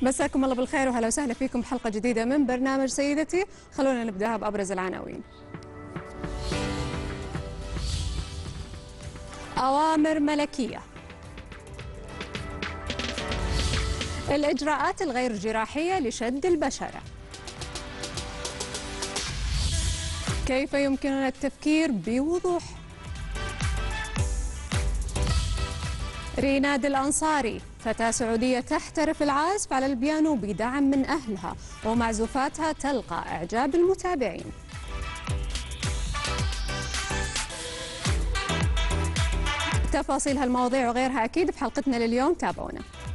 مساكم الله بالخير وهلا وسهلا فيكم بحلقة جديدة من برنامج سيدتي. خلونا نبدأها بأبرز العناوين. أوامر ملكية. الإجراءات الغير جراحية لشد البشرة. كيف يمكننا التفكير بوضوح؟ ريناد الأنصاري فتاة سعودية تحترف العزف على البيانو بدعم من أهلها، ومعزوفاتها تلقى إعجاب المتابعين. تفاصيل هالمواضيع وغيرها أكيد في حلقتنا لليوم، تابعونا.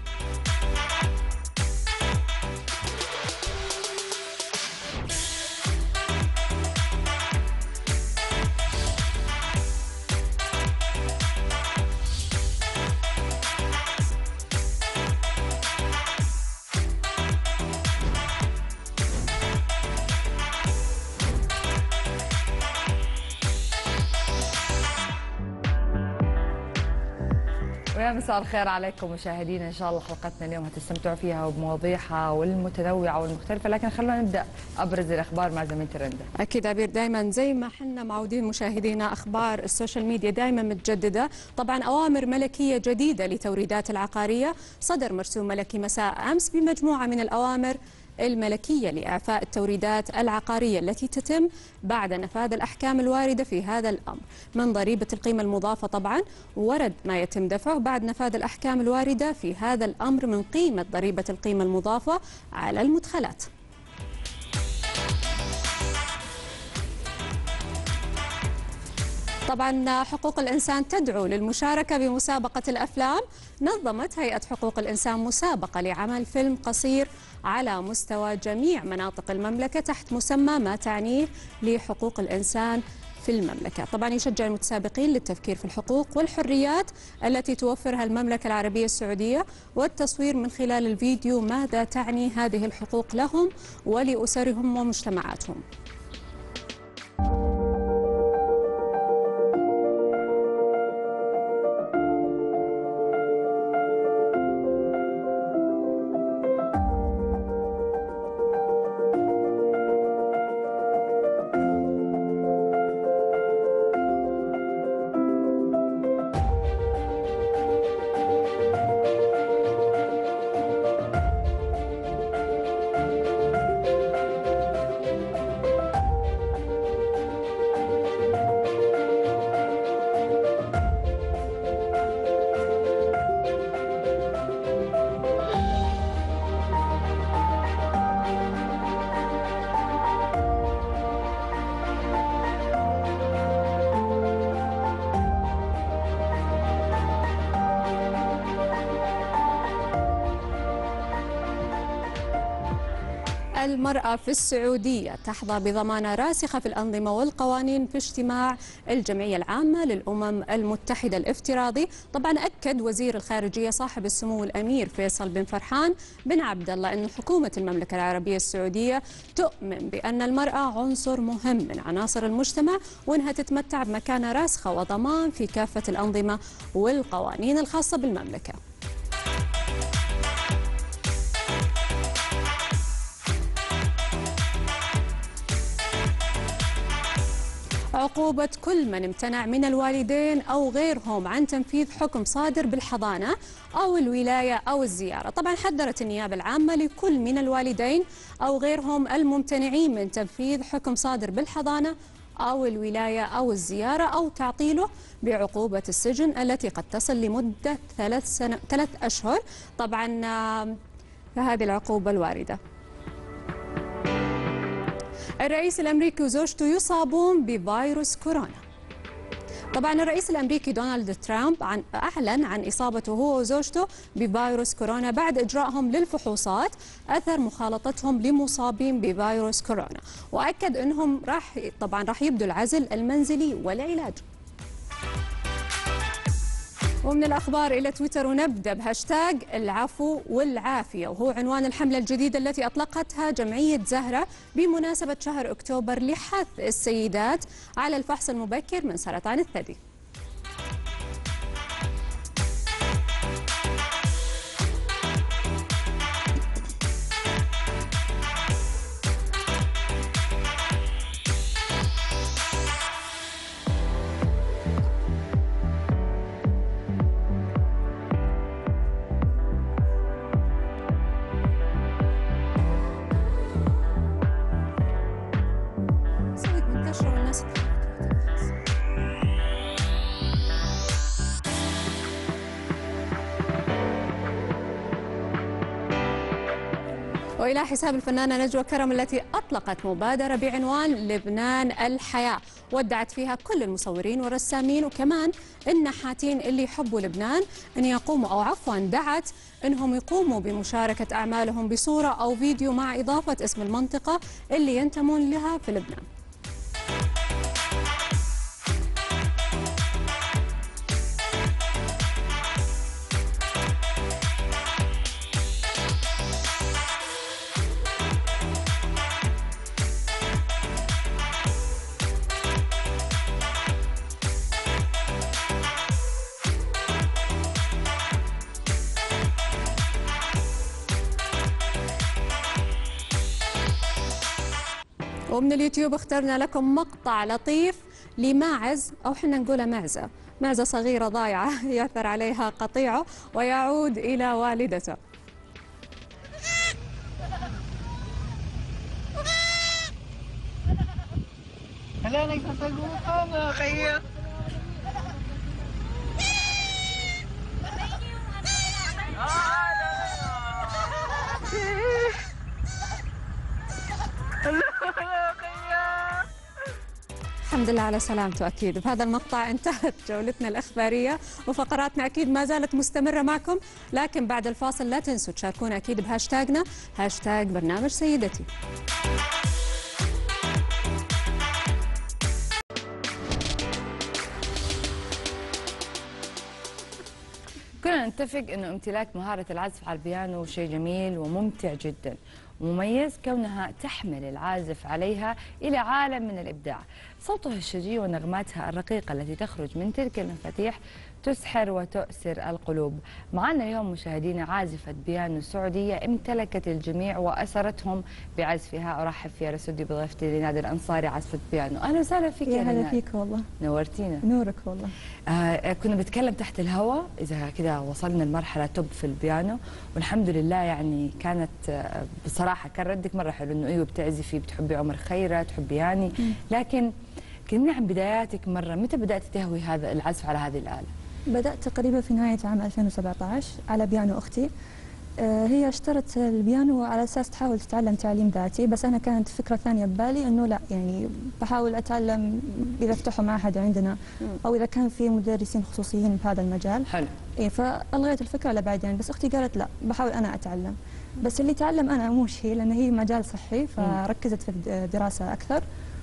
ويا مساء الخير عليكم مشاهدينا. ان شاء الله حلقتنا اليوم هتستمتعوا فيها وبمواضيعها والمتنوعه والمختلفه، لكن خلونا نبدا ابرز الاخبار مع زميلتي رندا. اكيد عبير، دائما زي ما حنا معودين مشاهدينا اخبار السوشيال ميديا دائما متجدده. طبعا اوامر ملكيه جديده لتوريدات العقاريه، صدر مرسوم ملكي مساء امس بمجموعه من الاوامر الملكية لإعفاء التوريدات العقارية التي تتم بعد نفاذ الأحكام الواردة في هذا الأمر من ضريبة القيمة المضافة. طبعا ورد ما يتم دفعه بعد نفاذ الأحكام الواردة في هذا الأمر من قيمة ضريبة القيمة المضافة على المدخلات. طبعا حقوق الإنسان تدعو للمشاركة بمسابقة الأفلام. نظمت هيئة حقوق الإنسان مسابقة لعمل فيلم قصير على مستوى جميع مناطق المملكة تحت مسمى ما تعنيه لحقوق الإنسان في المملكة. طبعا يشجع المتسابقين للتفكير في الحقوق والحريات التي توفرها المملكة العربية السعودية، والتصوير من خلال الفيديو ماذا تعني هذه الحقوق لهم ولأسرهم ومجتمعاتهم. المرأة في السعودية تحظى بضمانة راسخة في الأنظمة والقوانين في اجتماع الجمعية العامة للأمم المتحدة الافتراضي. طبعا أكد وزير الخارجية صاحب السمو الأمير فيصل بن فرحان بن عبد الله أن حكومة المملكة العربية السعودية تؤمن بأن المرأة عنصر مهم من عناصر المجتمع، وأنها تتمتع بمكانة راسخة وضمان في كافة الأنظمة والقوانين الخاصة بالمملكة. عقوبة كل من امتنع من الوالدين أو غيرهم عن تنفيذ حكم صادر بالحضانة أو الولاية أو الزيارة. طبعا حذرت النيابة العامة لكل من الوالدين أو غيرهم الممتنعين من تنفيذ حكم صادر بالحضانة أو الولاية أو الزيارة أو تعطيله بعقوبة السجن التي قد تصل لمدة 3 أشهر. طبعا هذه العقوبة الواردة. الرئيس الأمريكي وزوجته يصابون بفيروس كورونا. طبعا الرئيس الأمريكي دونالد ترامب أعلن عن إصابته هو وزوجته بفيروس كورونا بعد إجرائهم للفحوصات أثر مخالطتهم لمصابين بفيروس كورونا، وأكد أنهم راح يبدوا العزل المنزلي والعلاج. ومن الأخبار إلى تويتر، ونبدأ بهاشتاج العفو والعافية، وهو عنوان الحملة الجديدة التي أطلقتها جمعية زهرة بمناسبة شهر أكتوبر لحث السيدات على الفحص المبكر من سرطان الثدي. وإلى حساب الفنانة نجوى كرم التي أطلقت مبادرة بعنوان لبنان الحياة، ودعت فيها كل المصورين والرسامين وكمان النحاتين اللي يحبوا لبنان أن يقوموا، أو عفوا دعت أنهم يقوموا بمشاركة أعمالهم بصورة أو فيديو مع إضافة اسم المنطقة اللي ينتمون لها في لبنان. ومن اليوتيوب اخترنا لكم مقطع لطيف لماعز، أو حنا نقولها معزة صغيرة ضايعة يأثر عليها قطيعه ويعود إلى والدته. الحمد لله على سلامته. أكيد بهذا المقطع انتهت جولتنا الإخبارية، وفقراتنا أكيد ما زالت مستمرة معكم، لكن بعد الفاصل لا تنسوا تشاركونا أكيد بهاشتاجنا هاشتاج برنامج سيدتي. كلنا نتفق انه امتلاك مهارة العزف على البيانو شيء جميل وممتع جدا ومميز، كونها تحمل العازف عليها إلى عالم من الإبداع. صوتها الشجي ونغماتها الرقيقة التي تخرج من تلك المفاتيح تسحر وتؤسر القلوب. معنا اليوم مشاهدينا عازفة بيانو سعودية امتلكت الجميع وأسرتهم بعزفها. أرحب في الاستوديو بضيفتي ريناد الأنصاري، عازفة بيانو. أهلا وسهلا فيك يا هلا فيك والله، نورتينا. نورك والله. كنا بنتكلم تحت الهواء إذا كده وصلنا لمرحلة توب في البيانو، والحمد لله يعني كانت بصراحة كان ردك مرة حلو إنه أيوه بتعزفي، بتحبي عمر خيرت، تحبي يعني، لكن كلمني عن بداياتك مرة، متى بدأت تهوي هذا العزف على هذه الآلة؟ بدأت تقريبا في نهاية عام 2017 على بيانو أختي. هي اشترت البيانو على أساس تحاول تتعلم تعليم ذاتي، بس أنا كانت فكرة ثانية ببالي إنه لا يعني بحاول أتعلم إذا فتحوا معهد عندنا أو إذا كان في مدرسين خصوصيين بهذا المجال. حلو. إيه، فألغيت الفكرة لبعدين، بس أختي قالت لا بحاول أنا أتعلم، بس اللي تعلم أنا مش هي، لأن هي مجال صحي فركزت في الدراسة أكثر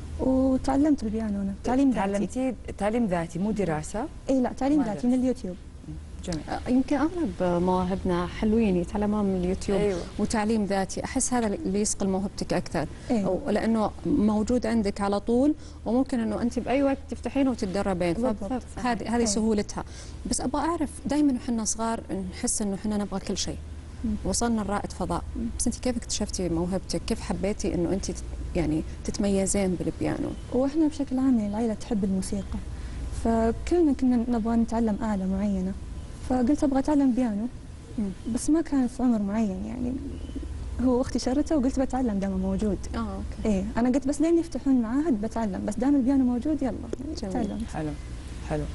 وتعلمت البيانو أنا تعليم ذاتي. تعلمتي تعليم ذاتي مو دراسة؟ إيه لا تعليم ذاتي من اليوتيوب. جميل. يمكن اغلب مواهبنا حلوين يتعلمون من اليوتيوب. أيوة. وتعليم ذاتي احس هذا اللي يسقل موهبتك اكثر. أيوة. لانه موجود عندك على طول، وممكن انه انت باي وقت تفتحينه وتتدربين، فهذه أيوة. سهولتها. بس ابغى اعرف، دائما وحنا صغار نحس انه احنا نبغى كل شيء، وصلنا لرائد فضاء، بس انت كيف اكتشفتي موهبتك؟ كيف حبيتي انه انت يعني تتميزين بالبيانو؟ واحنا بشكل عام يعني العائله تحب الموسيقى، فكلنا كنا نبغى نتعلم آلة معينة، فقلت ابغى اتعلم بيانو، بس ما كان في عمر معين يعني، هو اختي شرته وقلت بتعلم دام موجود. اوكي. ايه انا قلت بس لين يفتحون معاهد بتعلم، بس دام البيانو موجود يلا جميل. حلو حلو.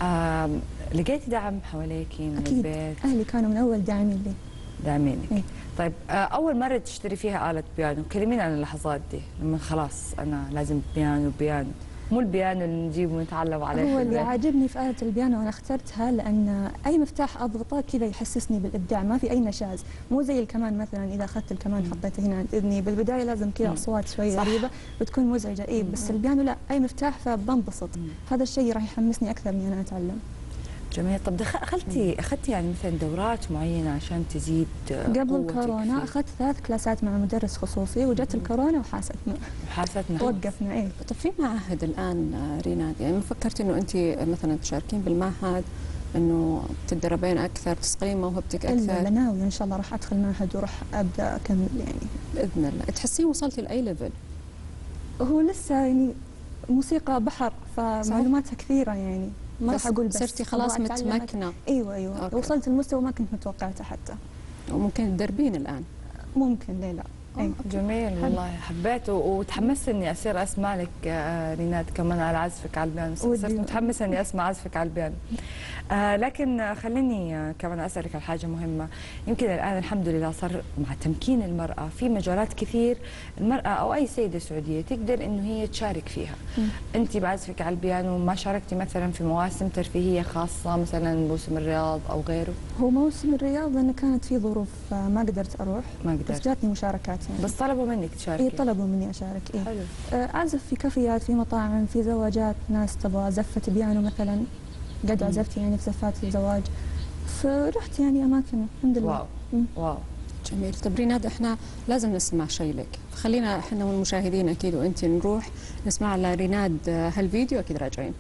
لقيتي دعم حواليكي من أكيد. البيت؟ اهلي كانوا من اول داعمين لي. داعمينك. إيه. طيب اول مره تشتري فيها آلة بيانو، كلميني عن اللحظات دي لما خلاص انا لازم بيانو مو البيانو اللي نجيبه ونتعلم عليه. هو اللي عاجبني في آلة البيانو انا اخترتها لان اي مفتاح اضغطه كذا يحسسني بالابداع، ما في اي نشاز، مو زي الكمان مثلا اذا اخذت الكمان حطيته هنا عند اذني بالبدايه لازم كذا اصوات شوي غريبه بتكون مزعجه. اي بس البيانو لا، اي مفتاح فبنبسط. هذا الشيء راح يحمسني اكثر اني انا اتعلم. جميل. طب اخذتي يعني مثلا دورات معينه عشان تزيد قبل الكورونا اخذت 3 كلاسات مع مدرس خصوصي، وجت الكورونا وحاستنا وقفنا. ايه. طب في معهد الان ريناد، يعني ما فكرتي انه انت مثلا تشاركين بالمعهد، انه تتدربين اكثر، تصقلين موهبتك اكثر؟ الا ناويه ان شاء الله راح ادخل معهد وراح ابدا اكمل يعني باذن الله. تحسين وصلتي لاي ليفل؟ هو لسه يعني موسيقى بحر، فمعلوماتها كثيره يعني ما راح اقول، بس صرتي خلاص متمكنه. ايوه. وصلت المستوى ما كنت متوقعته حتى. وممكن تدربين الان؟ ممكن، ليه لا. جميل والله حبيته، وتحمست اني اصير اسمع لك ريناد كمان على عزفك على البيانو، صرت متحمسه اني اسمع عزفك على البيانو. لكن خليني كمان اسالك على حاجه مهمه. يمكن الان الحمد لله صار مع تمكين المراه في مجالات كثير المراه او اي سيده سعوديه تقدر انه هي تشارك فيها. انت بعزفك على البيانو ما شاركتي مثلا في مواسم ترفيهيه خاصه مثلا موسم الرياض او غيره؟ هو موسم الرياض لأنه كانت في ظروف ما قدرت أروح، ما قدرت، بس جاتني مشاركات يعني. بس طلبوا منك تشاركي؟ اي طلبوا مني أشارك. اي حلو. أعزف في كافيات، في مطاعم، في زواجات، ناس تبغى زفة بيانو مثلا، قد عزفت يعني في زفات الزواج، فرحت يعني أماكن الحمد لله. واو واو جميل. طب ريناد احنا لازم نسمع شيء لك، خلينا احنا والمشاهدين اكيد وانت نروح نسمع لريناد هالفيديو، اكيد راجعين.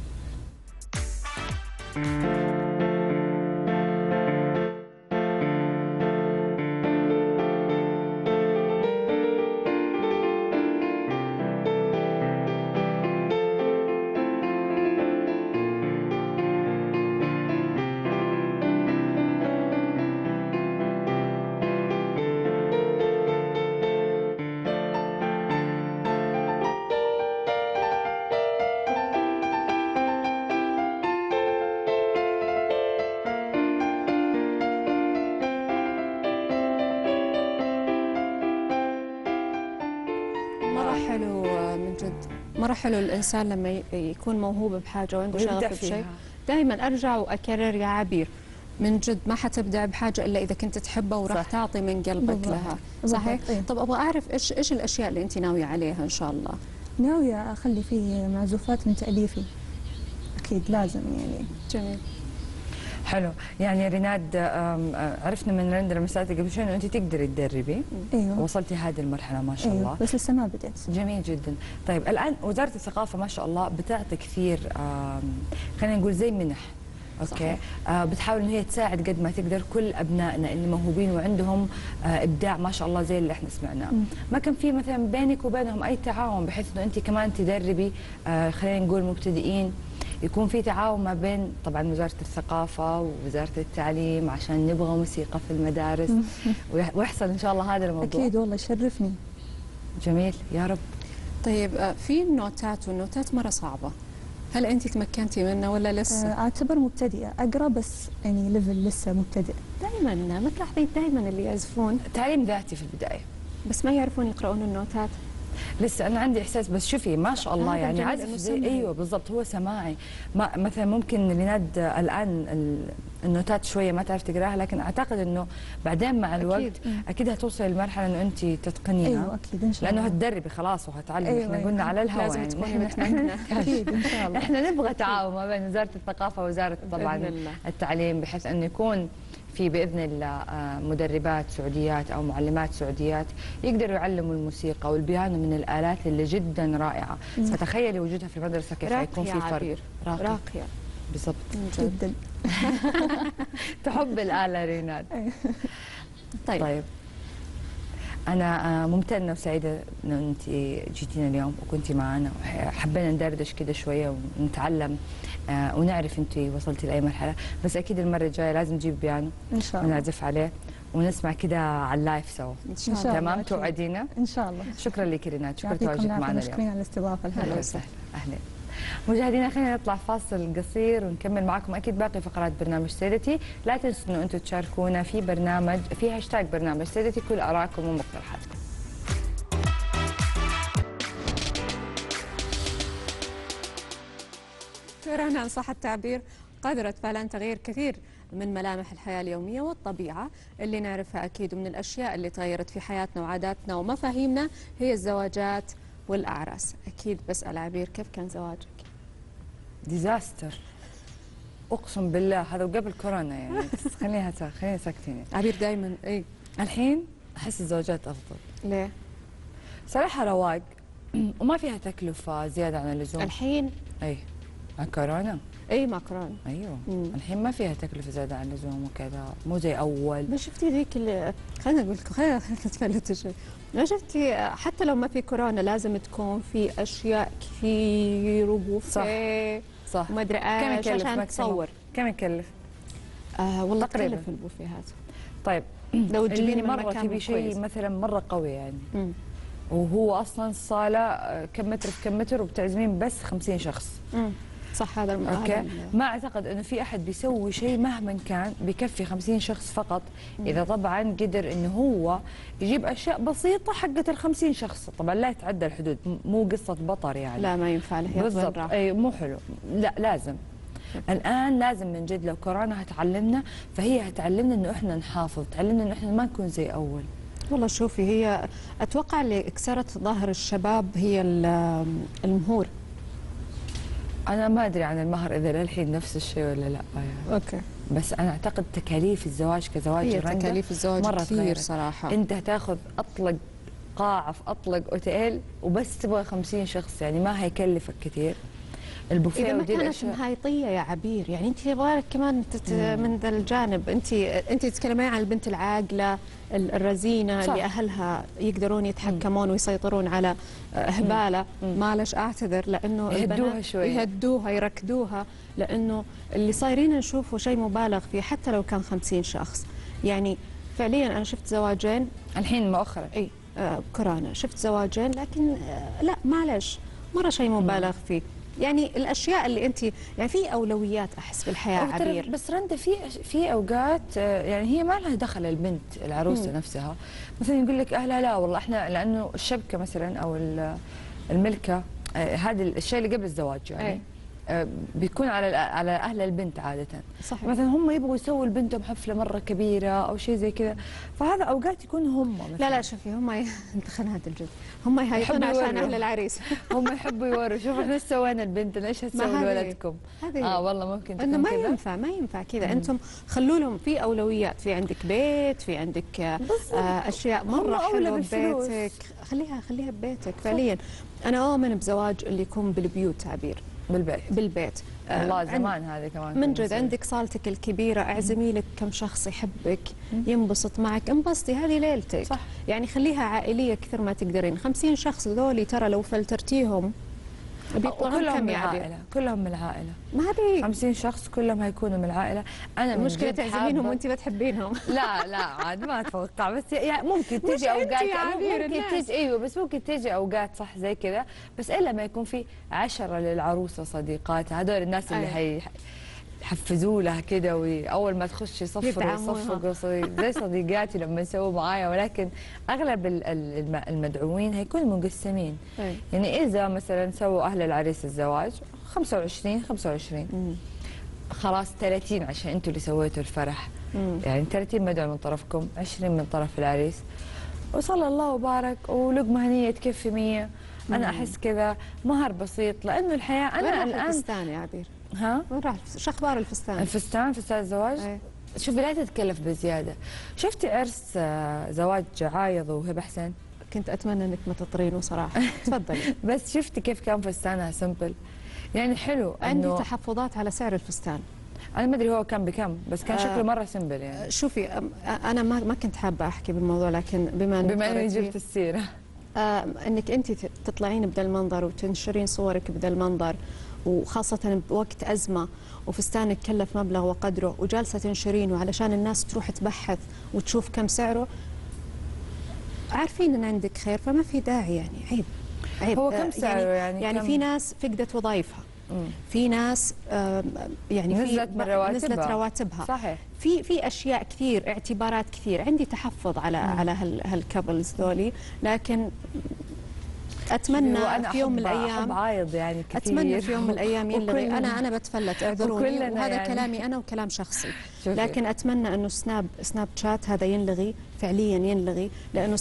حلو من جد، مرة حلو الإنسان لما يكون موهوب بحاجة وعنده شغف بشيء، دائما أرجع وأكرر يا عبير من جد ما حتبدع بحاجة إلا إذا كنت تحبها وراح تعطي من قلبك لها. صحيح؟ طب أبغى أعرف إيش الأشياء اللي أنت ناوية عليها إن شاء الله؟ ناوية أخلي فيه معزوفات من تأليفي، أكيد لازم يعني. جميل. حلو. يعني ريناد عرفنا من رند لما سالتك قبل شوي انه انت تقدري تدربي. ايوه. وصلتي هذه المرحله ما شاء أيوة. الله. بس لسه ما بدأت. جميل جدا. طيب الان وزاره الثقافه ما شاء الله بتعطي كثير خلينا نقول زي منح. اوكي. بتحاول ان هي تساعد قد ما تقدر كل ابنائنا اللي موهوبين وعندهم ابداع ما شاء الله زي اللي احنا سمعناه. ما كان في مثلا بينك وبينهم اي تعاون بحيث انه انت كمان تدربي خلينا نقول مبتدئين، يكون في تعاون ما بين طبعا وزارة الثقافة ووزارة التعليم عشان نبغى موسيقى في المدارس ويحصل إن شاء الله هذا الموضوع؟ أكيد والله يشرفني. جميل يا رب. طيب في النوتات والنوتات مرة صعبة، هل أنت تمكنتي منها ولا لسه؟ أعتبر مبتدئة، أقرأ بس يعني ليفل لسه مبتدئ. دائما ما تلاحظين دائما اللي يعزفون تعليم ذاتي في البداية بس ما يعرفون يقرؤون النوتات. لسه انا عندي احساس بس شوفي ما شاء الله يعني عزف زي ايوه بالضبط هو سماعي. ما مثلا ممكن ريناد الان النوتات شويه ما تعرف تقراها، لكن اعتقد انه بعدين مع الوقت اكيد هتوصل لمرحله انه انت تتقنيها. ايوه اكيد ان شاء الله، لانه هتدربي خلاص وهتعلمي. أيوة احنا قلنا على الهواء لازم يعني تكوني متمكنه. اكيد ان شاء الله. احنا نبغى تعاون ما بين وزاره الثقافه ووزاره طبعا التعليم بحيث انه يكون في باذن الله مدربات سعوديات او معلمات سعوديات يقدروا يعلموا الموسيقى والبيانو من الالات اللي جدا رائعه. فتخيلي وجودها في المدرسه كيف حيكون في فرق. راقيه بالضبط جدا. تحب الاله ريناد. طيب أنا ممتنة وسعيدة إنه أنت جيتينا اليوم وكنتي معنا وحبينا ندردش كده شوية ونتعلم ونعرف أنت وصلتي لأي مرحلة، بس أكيد المرة الجاية لازم نجيب بيانو إن شاء الله ونعزف عليه ونسمع كده على اللايف سوا. إن شاء الله. تمام توعدينا؟ إن شاء الله. شكرا لك ريناد، شكرا تواجدك معنا اليوم. شكرا على الاستضافة. أهلا وسهلا. أهلا. مشاهدينا خلينا نطلع فاصل قصير ونكمل معكم اكيد باقي فقرات برنامج سيدتي. لا تنسوا انه انتم تشاركونا في برنامج في هاشتاج برنامج سيدتي كل ارائكم ومقترحاتكم. كورونا إن صح التعبير قدرت فعلا تغيير كثير من ملامح الحياة اليومية والطبيعة اللي نعرفها أكيد، ومن الأشياء اللي تغيرت في حياتنا وعاداتنا ومفاهيمنا هي الزواجات والأعراس. أكيد بسأل عبير كيف كان زواجك؟ ديزاستر أقسم بالله، هذا وقبل كورونا يعني. بس خلينا ساكتين. عبير دائما إيه الحين أحس الزواجات أفضل. ليه؟ صراحة رواق وما فيها تكلفة زيادة عن اللزوم. الحين أي مع كورونا. اي مع كورونا. ايوه الحين ما فيها تكلفه زياده عن اللزوم وكذا، مو زي اول. ما شفتي ذيك اللي خلينا نقول خلينا نتفلت شوي، ما شفتي حتى لو ما في كورونا لازم تكون في اشياء كثير وبوفيه صح وما ادري ايش عشان تصور. كم يكلف؟ والله تقريبا تكلف البوفيهات طيب لو تجيبيني اللي من مره مكان تبي شيء كويس. مثلا مره قوي يعني، مم. وهو اصلا الصاله كم متر في كم متر وبتعزمين بس 50 شخص. مم. صح هذا اوكي، ما اعتقد انه في احد بيسوي شيء مهما كان بيكفي 50 شخص فقط، اذا طبعا قدر انه هو يجيب اشياء بسيطه حقت ال 50 شخص، طبعا لا يتعدى الحدود، مو قصه بطر يعني. لا ما ينفع له بالضبط، اي مو حلو، لا لازم. الان لازم من جد، لو كورونا هتعلمنا فهي هتعلمنا انه احنا نحافظ، تعلمنا انه احنا ما نكون زي اول. والله شوفي، هي اتوقع اللي كسرت ظهر الشباب هي المهور. انا ما ادري عن المهر اذا للحين نفس الشيء ولا لا يعني. اوكي. بس انا اعتقد تكاليف الزواج كزواج هي رندا تكاليف الزواج مرة كثير تغيرت. صراحه. انت هتاخذ اطلق قاعه في اطلق اوتيل وبس تبغى 50 شخص، يعني ما هيكلفك كثير. البوفيه إذا ما ودي كانت الأشياء. مهايطية يا عبير، يعني أنت يبغالك كمان من ذا الجانب، أنت تتكلمين عن البنت العاقلة الرزينة صح. اللي أهلها يقدرون يتحكمون ويسيطرون على هبالة، معلش أعتذر، لأنه يهدوها البنات شوية. يهدوها يركدوها، لأنه اللي صايرين نشوفه شيء مبالغ فيه حتى لو كان 50 شخص. يعني فعليا أنا شفت زواجين الحين مؤخرا اي كورونا، شفت زواجين لكن لا معلش مرة شيء مبالغ فيه. يعني الاشياء اللي انت يعني في اولويات احس بالحياه أو ترى عبير. بس رندا في اوقات يعني هي ما لها دخل البنت العروسه نفسها، مثلا يقول لك اهلها لا والله احنا لانه الشبكه مثلا او الملكه هذا الشيء اللي قبل الزواج يعني أي. بيكون على اهل البنت عاده. صحيح. مثلا هم يبغوا يسووا لبنتهم حفله مره كبيره او شيء زي كذا، فهذا اوقات يكون هم لا لا شوفي هم خلينا الجد، هم يهيئون يحبوا عشان يوروا. اهل العريس. هم يحبوا يوروا شوف احنا ايش سوينا لبنتنا، ايش هتسوي هذه- لولدكم. والله ممكن انه تكون ما كذا. ينفع ما ينفع كذا، انتم خلوا لهم في اولويات، في عندك بيت، في عندك اشياء مره أولى حلوه بالفلوس. ببيتك، خليها ببيتك فعليا. انا اؤمن بزواج اللي يكون بالبيوت عبير، بالبيت. والله زمان هذه كمان من جد عندك صالتك الكبيرة، اعزمي لك كم شخص يحبك ينبسط معك، انبسطي هذه ليلتك. صح. يعني خليها عائلية كثر ما تقدرين. 50 شخص ذولي ترى لو فلترتيهم بيطلعون كلهم كم من يا عبير؟ العائله، كلهم من العائله. ما هذه 50 شخص كلهم هيكونوا من العائله. انا من المشكلة، جد تعزمينهم حابة- وانت بتحبينهم. لا عاد ما اتوقع، بس يعني ممكن مش تجي أنت اوقات، يا عبير، ممكن الناس. تجي ايوه، بس ممكن تجي اوقات صح زي كذا، بس الا ما يكون في 10 للعروسه صديقاتها، هذول الناس اللي يحفزوا لها كده، واول ما تخش يصفقوا زي صديقاتي لما يسووا معايا. ولكن اغلب المدعوين هيكونوا مقسمين. يعني اذا مثلا سووا اهل العريس الزواج 25 خلاص 30 عشان انتوا اللي سويتوا الفرح. يعني 30 مدعو من طرفكم، 20 من طرف العريس، وصلى الله وبارك، ولقمه هنيه تكفي 100. انا احس كذا مهر بسيط، لانه الحياه انا الان الفستان يا عبير؟ ها وين راح شو اخبار الفستان؟ فستان الزواج. أي. شوفي لا تتكلف بزياده. شفتي عرس زواج عايض وهبه حسين؟ كنت اتمنى انك ما تطرينه صراحة. تفضلي. بس شفتي كيف كان فستانها سمبل، يعني حلو. عندي إنه تحفظات على سعر الفستان. انا ما ادري هو كان بكم، بس كان شكله مره سمبل يعني. شوفي انا ما كنت حابه احكي بالموضوع، لكن بما اني جبت السيره انك انت تطلعين بدا المنظر وتنشرين صورك بدا المنظر، وخاصه بوقت ازمه، وفستانك كلف مبلغ وقدره، وجالسه تنشرينه علشان الناس تروح تبحث وتشوف كم سعره، عارفين ان عندك خير، فما في داعي يعني. عيب. هو كم سعره يعني في ناس فقدت وظائفها، في ناس يعني نزلت رواتبها. صحيح. في اشياء كثير، اعتبارات كثير. عندي تحفظ على هالكابلز ذولي، لكن اتمنى في يوم من الايام عايض يعني كثير. اتمنى في يوم من الايام يلغي. انا بتفلت، اعذروني، وهذا يعني. كلامي انا وكلام شخصي. لكن اتمنى انه سناب شات هذا ينلغي فعليا، ينلغي، لانه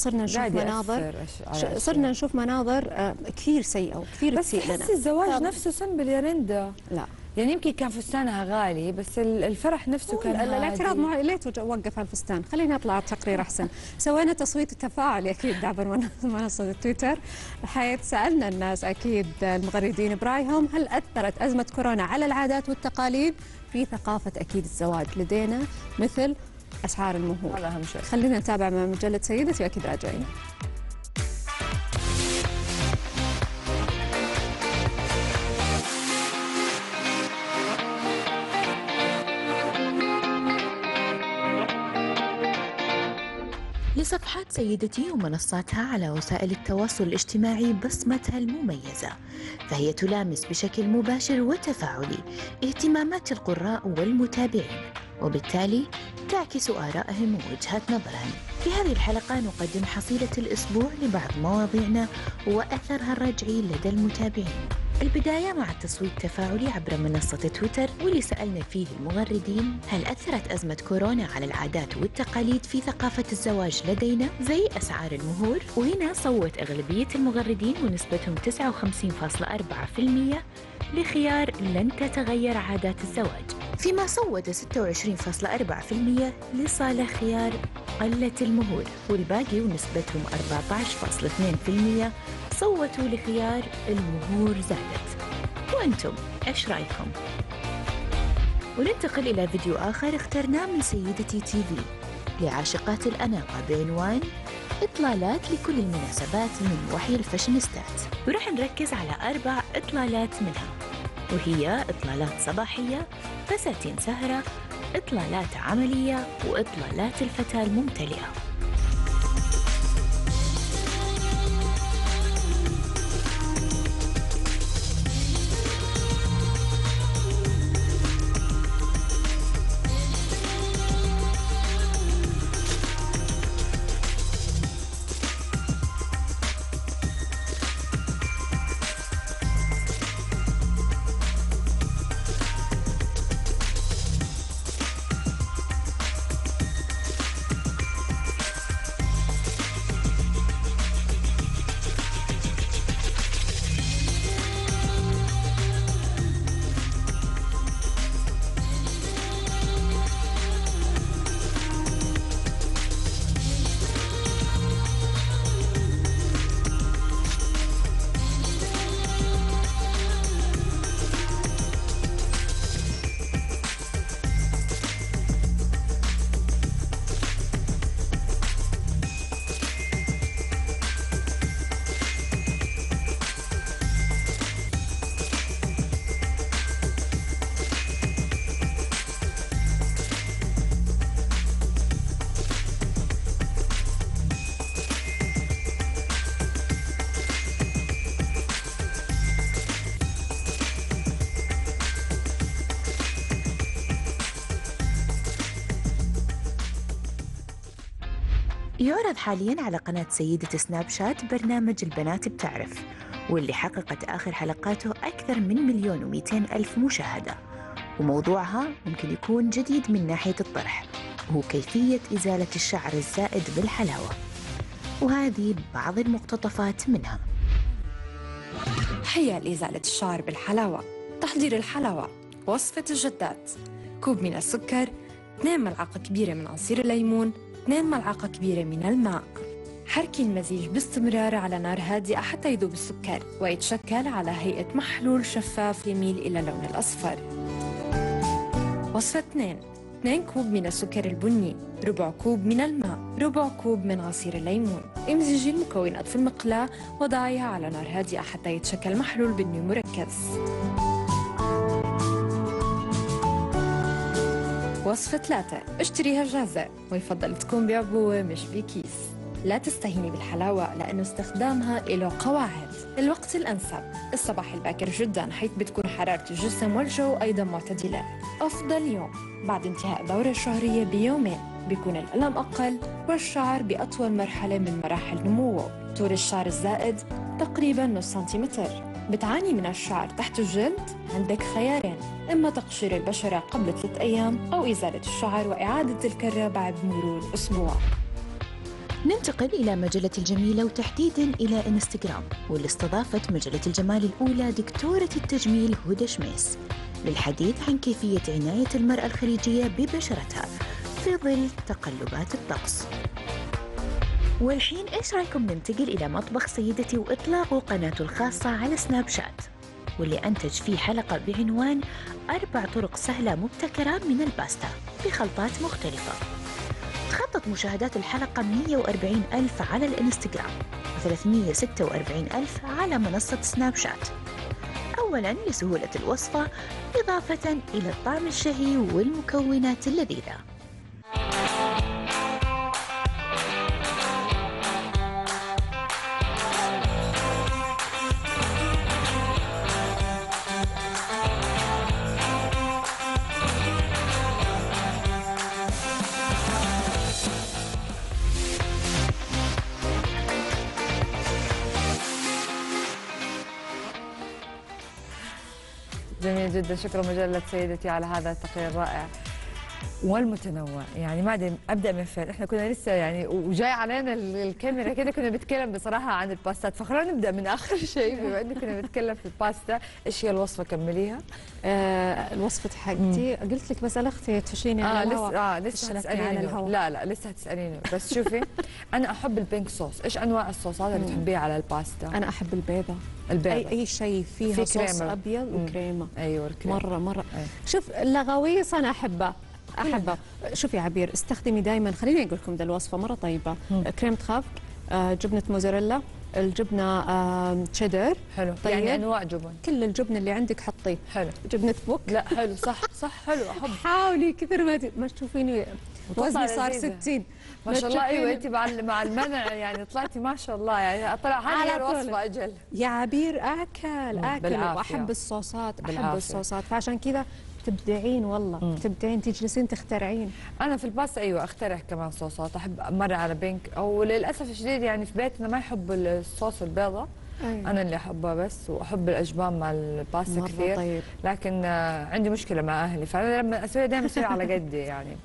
صرنا نشوف مناظر كثير سيئه وكثير تسيء لنا. بس الزواج نفسه سمبل يا رندا. لا يعني يمكن كان فستانها غالي، بس الفرح نفسه كان هادي. الاعتراض ليت وقف هالفستان. خليني اطلع التقرير احسن. سوينا تصويت تفاعلي اكيد عبر منصه تويتر، حيث سالنا الناس اكيد المغردين برايهم هل اثرت ازمه كورونا على العادات والتقاليد في ثقافه اكيد الزواج لدينا، مثل اسعار المهور. هذا اهم شيء. خلينا نتابع مع مجله سيدتي واكيد راجعين. لصفحات سيدتي ومنصاتها على وسائل التواصل الاجتماعي بصمتها المميزة، فهي تلامس بشكل مباشر وتفاعلي اهتمامات القراء والمتابعين، وبالتالي تعكس آرائهم ووجهات نظرهم. في هذه الحلقة نقدم حصيلة الأسبوع لبعض مواضيعنا وأثرها الرجعي لدى المتابعين. البداية مع التصويت التفاعلي عبر منصة تويتر، واللي سألنا فيه المغردين: هل أثرت أزمة كورونا على العادات والتقاليد في ثقافة الزواج لدينا زي أسعار المهور؟ وهنا صوت أغلبية المغردين ونسبتهم 59.4% لخيار لن تتغير عادات الزواج، فيما صوت 26.4% لصالح خيار قلة المهور، والباقي ونسبتهم 14.2% صوتوا لخيار المهور زادت. وأنتم إيش رأيكم؟ وننتقل إلى فيديو آخر اخترناه من سيدتي تي في لعاشقات الأناقة بعنوان إطلالات لكل المناسبات من وحي الفاشينيستات، وراح نركز على 4 إطلالات منها، وهي إطلالات صباحية، فساتين سهرة، إطلالات عملية، وإطلالات الفتاة الممتلئة. يعرض حالياً على قناة سيدة سناب شات برنامج البنات بتعرف، واللي حققت آخر حلقاته أكثر من 1,200,000 مشاهدة، وموضوعها ممكن يكون جديد من ناحية الطرح، وهو كيفية إزالة الشعر الزائد بالحلاوة، وهذه بعض المقتطفات منها. حيل إزالة الشعر بالحلاوة. تحضير الحلاوة: وصفة الجدات، كوب من السكر، 2 ملعقة كبيرة من عصير الليمون، 2 ملعقة كبيرة من الماء. حركي المزيج باستمرار على نار هادئة حتى يذوب السكر ويتشكل على هيئة محلول شفاف يميل إلى اللون الأصفر. وصفة 2 كوب من السكر البني، ربع كوب من الماء، ربع كوب من عصير الليمون. امزجي المكونات في المقلاة وضعيها على نار هادئة حتى يتشكل محلول بني مركز. وصفة 3: اشتريها جاهزة، ويفضل تكون بعبوة مش بكيس. لا تستهيني بالحلاوة لأنه استخدامها له قواعد. الوقت الأنسب: الصباح الباكر جدا، حيث بتكون حرارة الجسم والجو أيضا معتدلة. أفضل يوم بعد انتهاء الدورة الشهرية بيومين، بيكون الألم أقل والشعر بأطول مرحلة من مراحل نموه. طول الشعر الزائد تقريبا نص سنتيمتر. بتعاني من الشعر تحت الجلد؟ عندك خيارين: إما تقشير البشرة قبل 3 أيام، أو إزالة الشعر وإعادة الكرة بعد مرور أسبوع. ننتقل إلى مجلة الجميلة، وتحديداً إلى إنستغرام، واللي استضافت مجلة الجمال الأولى دكتورة التجميل هدى شميس للحديث عن كيفية عناية المرأة الخليجية ببشرتها في ظل تقلبات الطقس. والحين إيش رأيكم ننتقل إلى مطبخ سيدتي وإطلاقه قناته الخاصة على سناب شات، واللي أنتج فيه حلقة بعنوان 4 طرق سهلة مبتكرة من الباستا بخلطات مختلفة. تخطت مشاهدات الحلقة 140,000 على الإنستغرام و346,000 على منصة سناب شات، أولاً لسهولة الوصفة إضافة إلى الطعم الشهي والمكونات اللذيذة. جميل جدا، شكرا مجلة سيدتي على هذا التقرير الرائع والمتنوع. يعني ما ادري ابدا من فين، احنا كنا لسه يعني وجاي علينا الكاميرا كده كنا بنتكلم بصراحه عن الباستات، فخلونا نبدا من اخر شيء بما انه كنا بنتكلم في الباستا. ايش هي الوصفه؟ كمليها. الوصفه حقتي قلت لك بس اختي تفشيني على الهواء. لسه هتساليني. لا لسه هتساليني، بس شوفي انا احب البينك صوص. ايش انواع الصوصات اللي تحبيها على الباستا؟ انا احب البيضه. اي شيء فيها صوص ابيض وكريمه. ايوه الكريمه مره شوف اللغويص انا احبها. شوفي عبير، استخدمي دائما، خليني اقول لكم ذا الوصفه مره طيبه. كريمه خفق، جبنه موزاريلا، الجبنه تشيدر. حلو. طيب. يعني انواع جبن، كل الجبن اللي عندك حطيه. حلو. جبنه بوك. لا حلو، صح حلو. احب. حاولي كثر ما تشوفيني وزني صار 60 ما شاء الله. ايوه انت مع المنع يعني طلعتي ما شاء الله، يعني طلع هذه الوصفه اجل. يا عبير اكل واحب الصوصات، فعشان كذا تبدعين والله. تبدعين، تجلسين تخترعين. انا في الباستا ايوه اخترع كمان صوصات. احب مره على بينك، او للاسف الشديد يعني في بيتنا ما يحب الصوص البيضة. أيوة. انا اللي احبها بس، واحب الاجبان مع الباستا كثير. طيب. لكن عندي مشكله مع اهلي، فانا لما اسويها دائما اسويها على قدي يعني.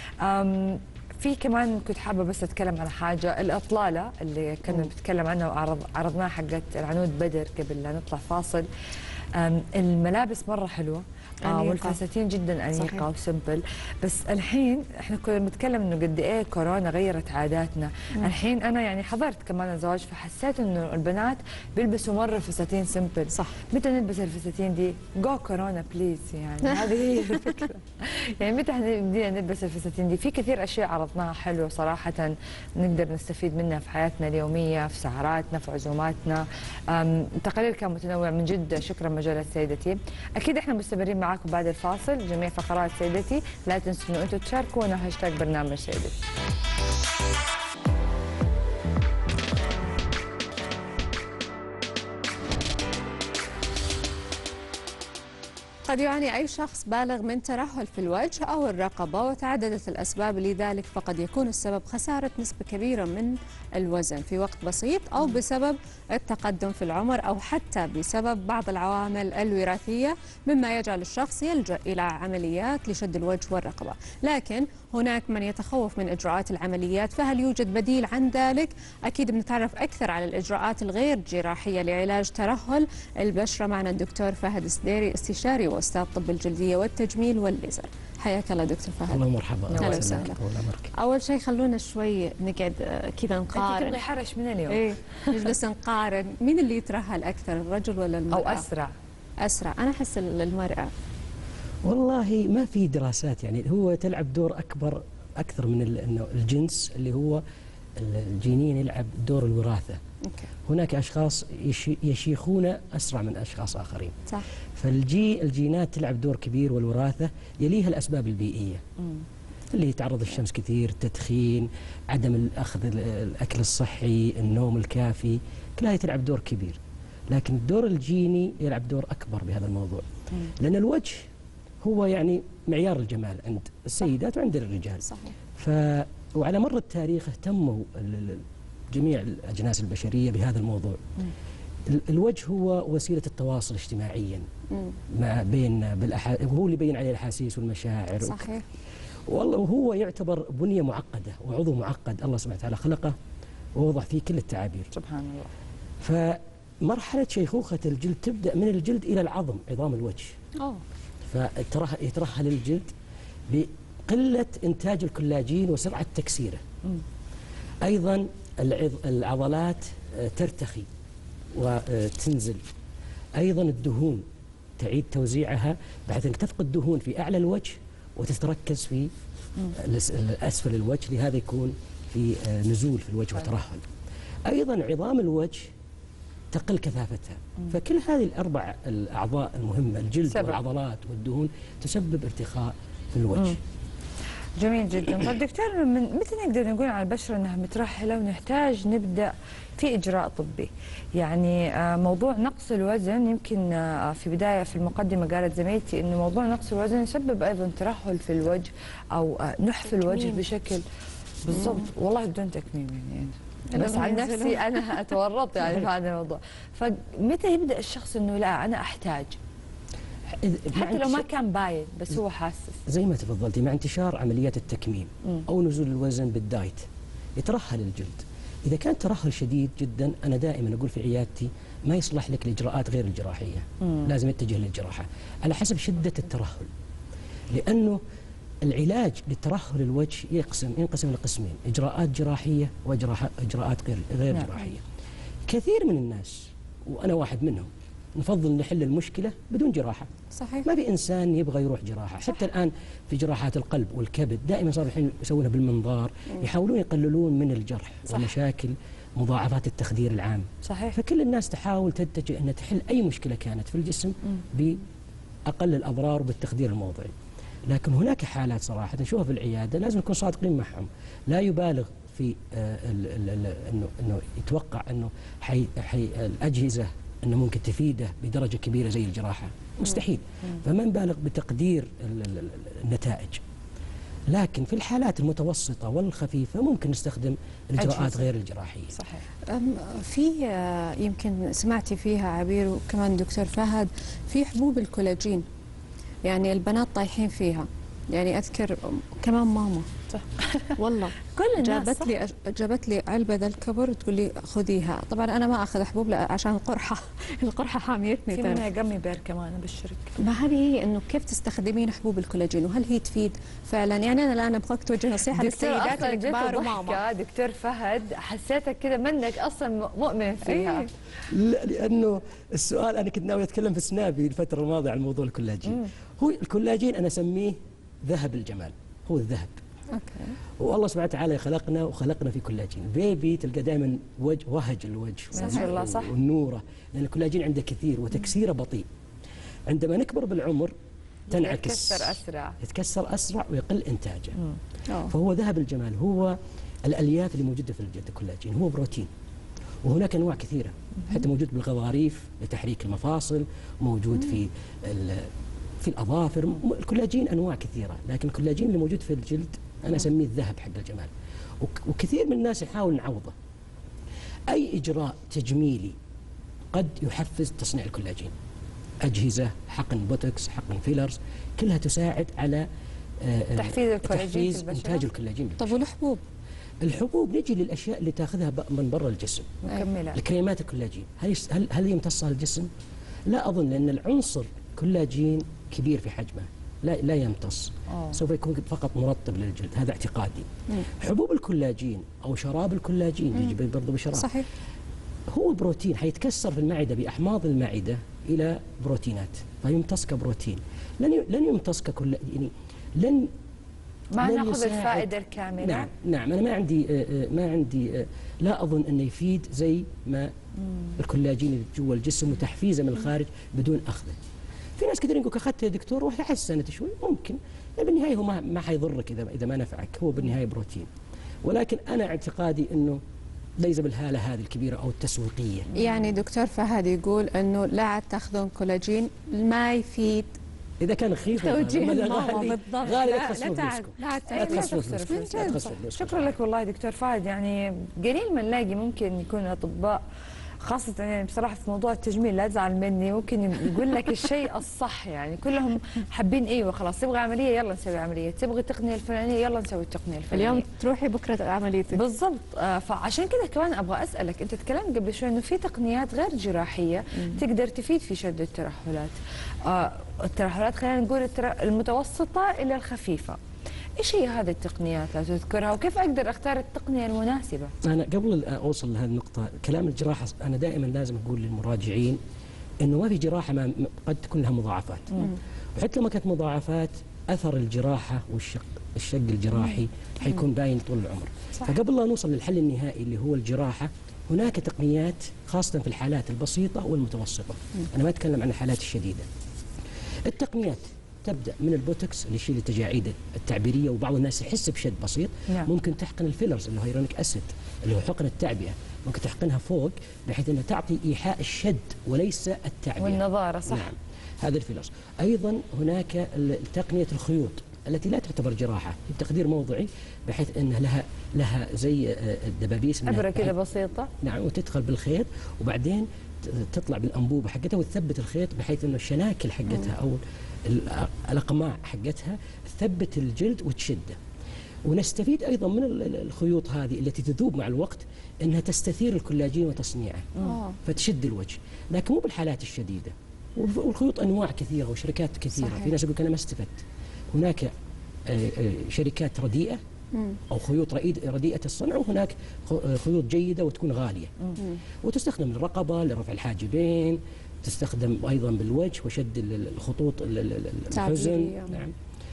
في كمان كنت حابه بس اتكلم على حاجه، الاطلاله اللي كنا بنتكلم عنها وعرضناها حقت العنود بدر قبل لا نطلع فاصل. الملابس مره حلوه والفساتين جدا انيقه وسمبل. بس الحين احنا كنا بنتكلم انه قد ايه كورونا غيرت عاداتنا. الحين انا يعني حضرت كمان الزواج، فحسيت انه البنات بيلبسوا مره فساتين سمبل. صح. متى نلبس الفساتين دي؟ جو كورونا بليز، يعني هذه هي الفكره. يعني متى بدينا نلبس الفساتين دي؟ في كثير اشياء عرضناها حلوه صراحه نقدر نستفيد منها في حياتنا اليوميه، في سهراتنا، في عزوماتنا. التقرير كان متنوع من جد. شكرا مجله سيدتي. اكيد احنا مستمرين معاكم بعد الفاصل جميع فقرات سيدتي. لا تنسوا انه انتم تشاركونا هاشتاج برنامج سيدتي. قد يعاني أي شخص بالغ من ترهل في الوجه أو الرقبة، وتعددت الأسباب لذلك، فقد يكون السبب خسارة نسبة كبيرة من الوزن في وقت بسيط، أو بسبب التقدم في العمر، أو حتى بسبب بعض العوامل الوراثية، مما يجعل الشخص يلجأ إلى عمليات لشد الوجه والرقبة. لكن هناك من يتخوف من إجراءات العمليات، فهل يوجد بديل عن ذلك؟ أكيد بنتعرف أكثر على الإجراءات الغير جراحية لعلاج ترهل البشرة. معنا الدكتور فهد السديري، استشاري وأستاذ طب الجلدية والتجميل والليزر. حياك الله دكتور فهد. الله مرحبا. اهلا وسهلا. اول شيء خلونا شوي نقعد كذا نقارن. انت حرش من اليوم. ايه نجلس نقارن مين اللي يترهل اكثر، الرجل ولا المرأة؟ او اسرع. انا احس المرأة. والله ما في دراسات، يعني هو تلعب دور اكثر من انه الجنس اللي هو الجينين يلعب دور الوراثه. أوكي. هناك اشخاص يشيخون اسرع من اشخاص اخرين. صح. الجينات تلعب دور كبير، والوراثه يليها الاسباب البيئيه. اللي يتعرض للشمس كثير، التدخين، عدم اخذ الاكل الصحي، النوم الكافي، كلها تلعب دور كبير. لكن الدور الجيني يلعب دور اكبر بهذا الموضوع. لان الوجه هو يعني معيار الجمال عند السيدات وعند الرجال. صحيح. وعلى مر التاريخ اهتموا جميع الأجناس البشرية بهذا الموضوع. الوجه هو وسيلة التواصل اجتماعيا ما بين هو اللي يبين عليه الأحاسيس والمشاعر. صحيح. والله وهو يعتبر بنية معقدة وعضو معقد الله سبحانه وتعالى خلقه ووضع فيه كل التعابير. سبحان الله. فمرحلة شيخوخة الجلد تبدأ من الجلد إلى العظم، عظام الوجه. فيترهل الجلد بقلة إنتاج الكولاجين وسرعة تكسيره. أيضا العضلات ترتخي وتنزل. أيضا الدهون تعيد توزيعها بحيث أنك تفقد دهون في أعلى الوجه وتتركز في أسفل الوجه، لهذا يكون في نزول في الوجه وترهل. أيضا عظام الوجه تقل كثافتها. فكل هذه الأربع الأعضاء المهمة، الجلد والعضلات والدهون، تسبب ارتخاء في الوجه. جميل جدا. طيب دكتور، متى نقدر نقول على البشرة أنها مترهلة ونحتاج نبدأ في إجراء طبي؟ يعني موضوع نقص الوزن، يمكن في بداية في المقدمة قالت زميلتي أنه موضوع نقص الوزن يسبب أيضا ترهل في الوجه أو نحف الوجه بشكل بالضبط. والله بدون تكميم يعني بس عن نفسي أنا أتورط يعني في هذا الموضوع. فمتى يبدأ الشخص أنه لا أنا أحتاج؟ حتى لو ما كان باين بس هو حاسس. زي ما تفضلتي، مع انتشار عمليات التكميم او نزول الوزن بالدايت يترهل الجلد. اذا كان ترهل شديد جدا، انا دائما اقول في عيادتي ما يصلح لك الاجراءات غير الجراحيه، لازم يتجه للجراحه على حسب شده الترهل. لانه العلاج لترهل الوجه ينقسم لقسمين، اجراءات جراحيه واجراءات غير جراحيه. كثير من الناس وانا واحد منهم نفضل نحل المشكله بدون جراحه. صحيح. ما في انسان يبغى يروح جراحه. صح. حتى الان في جراحات القلب والكبد دائما صار الحين يسوونها بالمنظار، يحاولون يقللون من الجرح. صح. ومشاكل مضاعفات التخدير العام. صحيح. فكل الناس تحاول تتجه انها تحل اي مشكله كانت في الجسم باقل الاضرار وبالتخدير الموضعي. لكن هناك حالات صراحه نشوفها في العياده لازم نكون صادقين معهم، لا يبالغ في انه يتوقع انه الاجهزه انه ممكن تفيده بدرجه كبيره زي الجراحه، مستحيل. فما نبالغ بتقدير النتائج. لكن في الحالات المتوسطه والخفيفه ممكن نستخدم الاجراءات غير الجراحيه. صحيح. في يمكن سمعتي فيها عبير وكمان دكتور فهد، في حبوب الكولاجين، يعني البنات طايحين فيها. يعني اذكر كمان ماما صح. والله كل الناس جابت لي علبه ذا الكبر تقول لي خذيها. طبعا انا ما اخذ حبوب عشان القرحه حاميتني. في منها جمي بير كمان بالشركه. ما هذه هي انه كيف تستخدمين حبوب الكولاجين وهل هي تفيد فعلا؟ يعني انا الان ابغاك توجه نصيحه للسيدات الكبار وماما. دكتور فهد حسيتك كذا منك اصلا مؤمن فيها. لا، لانه السؤال انا كنت ناوي اتكلم في سنابي الفتره الماضيه عن موضوع الكولاجين. هو الكولاجين انا اسميه ذهب الجمال، هو الذهب. اوكي. والله سبحانه وتعالى خلقنا في كولاجين. بيبي تلقى دائما وهج الوجه ما شاء الله. صح. والنوره، لان الكولاجين عنده كثير وتكسيره بطيء. عندما نكبر بالعمر تنعكس، يتكسر اسرع ويقل انتاجه. فهو ذهب الجمال، هو الالياف اللي موجوده في الجلد. الكولاجين هو بروتين، وهناك انواع كثيره، حتى موجود بالغضاريف لتحريك المفاصل، موجود في الأظافر. الكولاجين أنواع كثيرة، لكن الكولاجين اللي موجود في الجلد أنا أسميه الذهب حق الجمال. وكثير من الناس يحاول نعوضه. أي إجراء تجميلي قد يحفز تصنيع الكولاجين، أجهزة، حقن بوتوكس، حقن فيلرز، كلها تساعد على تحفيز الكولاجين، تحفيز إنتاج الكولاجين. طب والحبوب؟ الحبوب نجي للأشياء اللي تاخذها من برا الجسم. مكملة. الكريمات الكولاجين هل يمتصها الجسم؟ لا أظن، لأن العنصر كولاجين كبير في حجمه، لا يمتص. سوف يكون فقط مرطب للجلد، هذا اعتقادي. حبوب الكولاجين او شراب الكولاجين يجي برضه بشراب. صحيح. هو بروتين حيتكسر في المعده باحماض المعده الى بروتينات، فيمتص كبروتين. لن يمتص يعني ما ناخذ الفائده الكامله. نعم انا ما عندي لا اظن انه يفيد زي ما الكولاجين اللي جوا الجسم وتحفيزه من الخارج بدون اخذه. في ناس كثير يقول اخذته يا دكتور وحسنت شوي، ممكن، يعني بالنهايه هو ما حيضرك اذا ما نفعك، هو بالنهايه بروتين. ولكن انا اعتقادي انه ليس بالهاله هذه الكبيره او التسويقيه. يعني دكتور فهد يقول انه لا عاد تاخذون كولاجين، ما يفيد. اذا كان رخيص توجيه ماما بالضبط. غالي لا تخسروا. شكرا لك والله دكتور فهد. يعني قليل ما نلاقي ممكن يكون اطباء، خاصة يعني بصراحة في موضوع التجميل، لا تزعل مني، ممكن يقول لك الشيء الصح. يعني كلهم حابين ايوه خلاص، تبغى عملية يلا نسوي عملية، تبغى التقنية الفلانية يلا نسوي التقنية الفلانية. اليوم تروحي بكرة عمليتك. بالضبط. فعشان كذا كمان ابغى اسألك، انت تكلمت قبل شوي انه في تقنيات غير جراحية تقدر تفيد في شد الترهلات. الترهلات خلينا نقول المتوسطة الى الخفيفة. ايش هي هذه التقنيات لو تذكرها، وكيف اقدر اختار التقنيه المناسبه؟ انا قبل اوصل لهذه النقطه، كلام الجراحه انا دائما لازم اقول للمراجعين انه ما في جراحه قد تكون لها مضاعفات. وحتى لما كانت مضاعفات اثر الجراحه الشق الجراحي حيكون باين طول العمر. صح. فقبل لا نوصل للحل النهائي اللي هو الجراحه، هناك تقنيات خاصه في الحالات البسيطه والمتوسطه. انا ما اتكلم عن الحالات الشديده. التقنيات تبدا من البوتوكس اللي يشيل التجاعيد التعبيريه، وبعض الناس يحس بشد بسيط. ممكن تحقن الفيلرز اللي هو هيرونيك اسيد اللي هو حقن التعبئه، ممكن تحقنها فوق بحيث انها تعطي ايحاء الشد وليس التعبئه والنضاره. صح. نعم، هذا الفيلرز. ايضا هناك تقنيه الخيوط التي لا تعتبر جراحة، تخدير موضعي بحيث أنها لها زي الدبابيس إبرة كذا بسيطة. نعم، وتدخل بالخيط وبعدين تطلع بالأنبوبة حقتها وتثبت الخيط بحيث أنه الشناكل حقتها أو الأقماع حقتها تثبت الجلد وتشده. ونستفيد أيضا من الخيوط هذه التي تذوب مع الوقت أنها تستثير الكولاجين وتصنيعه فتشد الوجه، لكن مو بالحالات الشديدة. والخيوط أنواع كثيرة وشركات كثيرة. صحيح. في ناس يقول أنا ما استفدت. هناك شركات رديئة أو خيوط رديئة الصنع، وهناك خيوط جيدة وتكون غالية وتستخدم للرقبة لرفع الحاجبين، تستخدم أيضا بالوجه وشد الخطوط الحزن. نعم.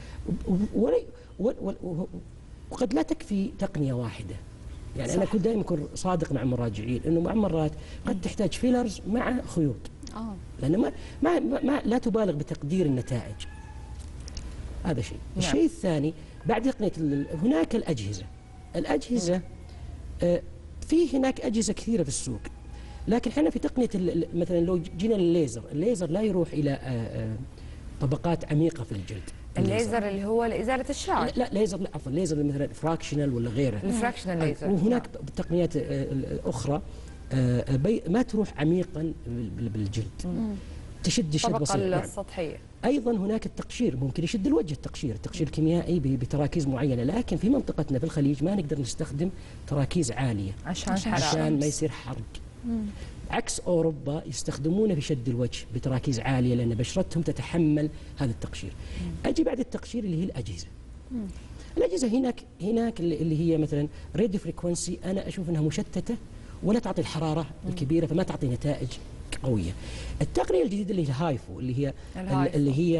وقد لا تكفي تقنية واحدة. يعني صح. أنا كنت دائما أكون صادق مع المراجعين إنه مع مرات قد تحتاج فيلرز مع خيوط. لأن ما لا تبالغ بتقدير النتائج. هذا شيء. نعم. الشيء الثاني بعد تقنية هناك الأجهزة في هناك أجهزة كثيرة في السوق، لكن احنا في تقنية مثلا لو جينا الليزر لا يروح إلى طبقات عميقة في الجلد. الليزر اللي هو لإزالة الشعر. لا ليزر، لا عفوا، ليزر مثلا فراكشنال ولا غيره. الفراكشنال ليزر. وهناك تقنيات أخرى ما تروح عميقا بالجلد، تشد شد بسيط. الطبقة السطحية. أيضا هناك التقشير، ممكن يشد الوجه التقشير الكيميائي بتراكيز معينة، لكن في منطقتنا في الخليج ما نقدر نستخدم تراكيز عالية عشان ما يصير حرق. عكس أوروبا يستخدمونه في شد الوجه بتراكيز عالية لأن بشرتهم تتحمل هذا التقشير. أجي بعد التقشير اللي هي الأجهزة. الأجهزة هناك اللي هي مثلا راديو فريكونسي، أنا أشوف أنها مشتتة ولا تعطي الحرارة الكبيرة، فما تعطي نتائج قوية. التقنية الجديدة اللي هي الهايفو اللي هي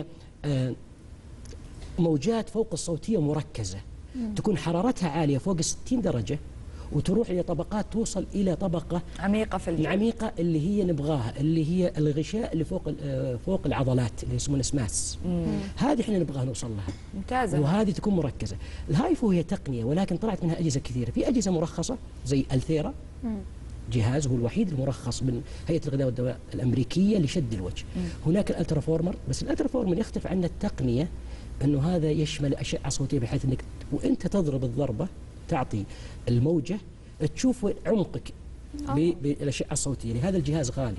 موجات فوق الصوتية مركزة، تكون حرارتها عالية فوق 60 درجة وتروح إلى طبقات توصل إلى طبقة عميقة في الجلد. عميقة اللي هي نبغاها، اللي هي الغشاء اللي فوق العضلات اللي يسمونه سماس. هذه احنا نبغاها نوصل لها. ممتازة. وهذه تكون مركزة. الهايفو هي تقنية ولكن طلعت منها أجهزة كثيرة. في أجهزة مرخصة زي الثيرا، جهاز هو الوحيد المرخص من هيئة الغذاء والدواء الأمريكية لشد الوجه. هناك الألترافورمر، بس الألترافورمر يختلف عن التقنية أنه هذا يشمل أشعة صوتية بحيث أنك وأنت تضرب الضربة تعطي الموجة تشوف عمقك بالأشعة الصوتية. لهذا الجهاز غالي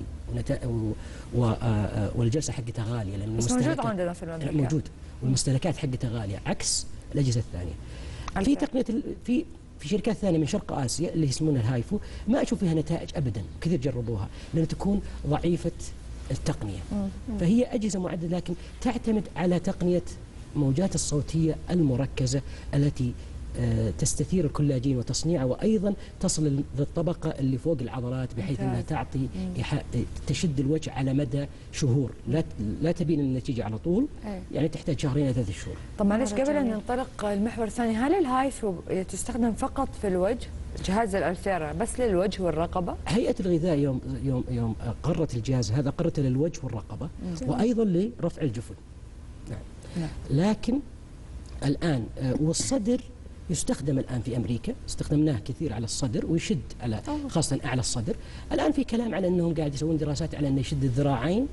والجلسة حقتها غالية لأن بس موجود عندنا في المملكة. موجود والمستهلكات حقتها غالية عكس الأجهزة الثانية. في تقنية في شركات ثانية من شرق آسيا اللي يسمونها الهايفو ما أشوف فيها نتائج أبدا، كثير جربوها لأن تكون ضعيفة التقنية. فهي أجهزة معدلة لكن تعتمد على تقنية موجات الصوتية المركزة التي تستثير الكولاجين وتصنيعه، وأيضا تصل للطبقة اللي فوق العضلات بحيث أنها تعطي تشد الوجه على مدى شهور، لا تبين النتيجة على طول. يعني تحتاج 2 إلى 3 شهور. طب معلش قبل أن ننطلق المحور الثاني، هل الهايفو تستخدم فقط في الوجه؟ جهاز الألثيرا بس للوجه والرقبة؟ هيئة الغذاء يوم قررت الجهاز هذا قررت للوجه والرقبة وأيضا لرفع الجفن. نعم. لكن الآن والصدر يستخدم الآن في أمريكا، استخدمناه كثير على الصدر ويشد على خاصة أعلى الصدر. الآن في كلام على أنهم قاعد يسوون دراسات على أنه يشد الذراعين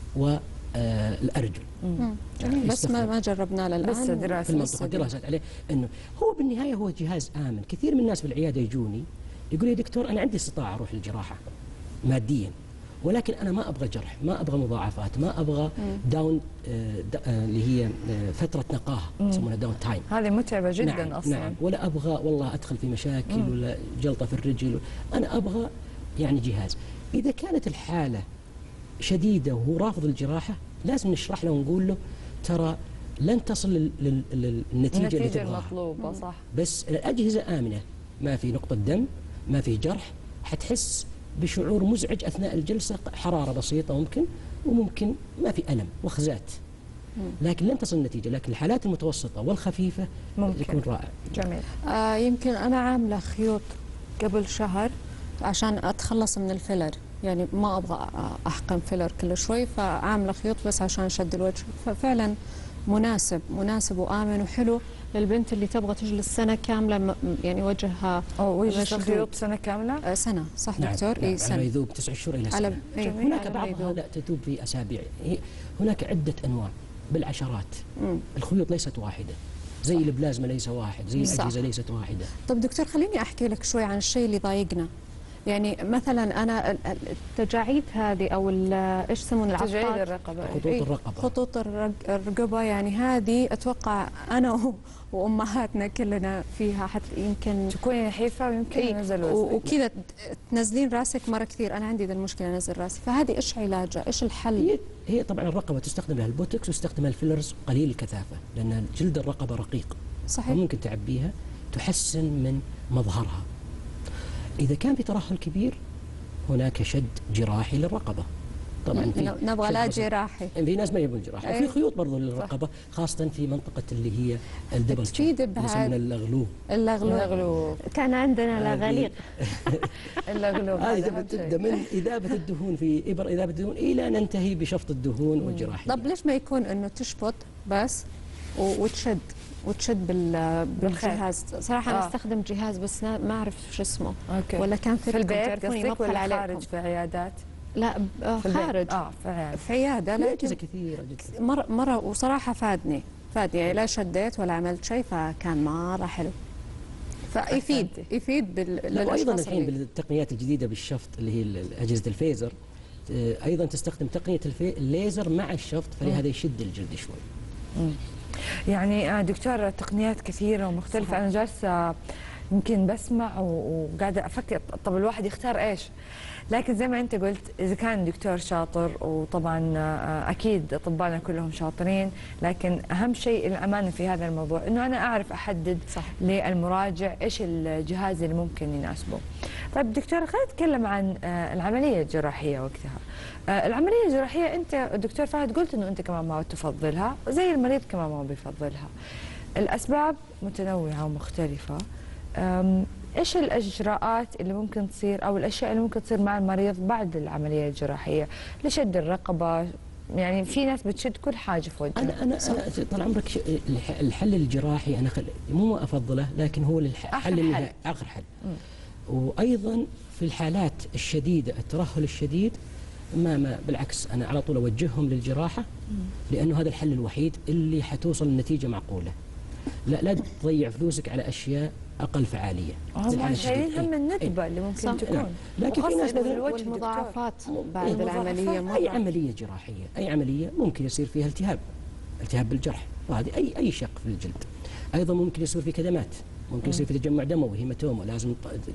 والأرجل. بس ما جربناه للآن. بس دراسات عليه أنه هو بالنهاية هو جهاز آمن. كثير من الناس في العيادة يجوني يقول يا دكتور أنا عندي استطاعة أروح الجراحة ماديا، ولكن أنا ما أبغى جرح، ما أبغى مضاعفات، ما أبغى داون اللي هي فترة نقاهة يسمونها داون تايم. هذه متعبة جدا. نعم أصلا. نعم. ولا أبغى والله أدخل في مشاكل ولا جلطة في الرجل. أنا أبغى يعني جهاز. إذا كانت الحالة شديدة وهو رافض الجراحة لازم نشرح له ونقول له ترى لن تصل للنتيجة اللي تبغاها. المطلوبة. صح. بس الأجهزة آمنة، ما في نقطة دم، ما في جرح، حتحس بشعور مزعج أثناء الجلسة، حرارة بسيطة ممكن وممكن ما في ألم وخزات، لكن لن تصل النتيجة. لكن الحالات المتوسطة والخفيفة ممكن يكون رائع. جميل. يمكن أنا عاملة خيوط قبل شهر عشان أتخلص من الفيلر، يعني ما أبغى أحقن فيلر كل شوي، فعاملة خيوط بس عشان شد الوجه. ففعلا مناسب وآمن وحلو للبنت اللي تبغى تجلس سنة كاملة، يعني وجهها خيوط سنة كاملة. سنة صح. نعم. دكتور؟ نعم. سنة. على يذوب 9 شهور إلى سنة. هناك بعضها لا تذوب في أسابيع. هناك عدة أنواع بالعشرات. الخيوط ليست واحدة. زي البلازما ليس واحد، زي صح. الأجهزة ليست واحدة. طب دكتور خليني أحكي لك شوي عن الشيء اللي ضايقنا. يعني مثلا أنا التجاعيد هذه أو إيش يسمون تجاعيد العضلات، الرقبة. خطوط الرقبة. خطوط الرقبة، يعني هذه أتوقع أنا وأمهاتنا كلنا فيها، حتى يمكن تكوني نحيفة ويمكن ينزل وزنك. وكذا تنزلين راسك مرة كثير. أنا عندي ذا المشكلة، أنزل راسي. فهذه إيش علاجها؟ إيش الحل؟ هي طبعا الرقبة تستخدم لها البوتوكس وتستخدم لها الفيلرز قليل الكثافة، لأن جلد الرقبة رقيق. صحيح. فممكن تعبيها تحسن من مظهرها. إذا كان في ترهل كبير هناك شد جراحي للرقبة. طبعا في نبغى شد لا بسيط. جراحي. في ناس ما يبون جراحة، أي. وفي خيوط برضو للرقبة خاصة في منطقة اللي هي الدبل تفيد اللي بهذا يسمونها اللغلوب. اللغلوب. كان عندنا لغليق. اللغلوب هذه هذا أهم تبدأ شيء. من إذابة الدهون في إبر إذابة الدهون إلى ننتهي بشفط الدهون والجراحية. طب ليش ما يكون إنه تشفط بس وتشد بالجهاز؟ صراحة أنا استخدم جهاز بس ما أعرف شو اسمه. أوكي. ولا كان في البيت تعرفوني ما قصدك أبخل ولا عليكم. خارج في عيادات؟ لا في البيت. خارج. في عيادة. في عيادة، لا لكن أجهزة كثيرة جدا. مرة وصراحة فادني يعني لا شديت ولا عملت شيء، فكان مرة حلو. يفيد وأيضا للأشخاص الحين اللي بالتقنيات الجديدة بالشفط اللي هي أجهزة الفيزر، أيضا تستخدم تقنية الليزر مع الشفط، فلهذا يشد الجلد شوي. يعني دكتور تقنيات كثيرة ومختلفة. صحيح. أنا جالسة يمكن بسمع وقاعدة أفكر طب الواحد يختار إيش؟ لكن زي ما أنت قلت إذا كان دكتور شاطر، وطبعا أكيد أطبائنا كلهم شاطرين، لكن أهم شيء الأمانة في هذا الموضوع، إنه أنا أعرف أحدد صح. للمراجع إيش الجهاز اللي ممكن يناسبه. طيب دكتور خلينا نتكلم عن العملية الجراحية وقتها. العملية الجراحية أنت دكتور فهد قلت إنه أنت كمان ما تفضلها، زي المريض كمان ما بيفضلها. الأسباب متنوعة ومختلفة. إيش الإجراءات اللي ممكن تصير أو الأشياء اللي ممكن تصير مع المريض بعد العملية الجراحية لشد الرقبة؟ يعني في ناس بتشد كل حاجة في وجهها. أنا طال عمرك الحل الجراحي أنا مو أفضله، لكن هو الحل النهائي، آخر حل. وأيضا في الحالات الشديدة الترهل الشديد ما بالعكس أنا على طول أوجههم للجراحة، لأنه هذا الحل الوحيد اللي حتوصل لنتيجة معقولة. لا تضيع فلوسك على أشياء أقل فعالية. هم شايلين هم الندبة اللي ممكن تكون. لكن في ناس مثلا والمضاعفات بعد العملية. أي عملية جراحية، أي عملية ممكن يصير فيها التهاب بالجرح، وهذه أي شق في الجلد. أيضا ممكن يصير في كدمات، ممكن يصير في تجمع دموي، هيماتوما لازم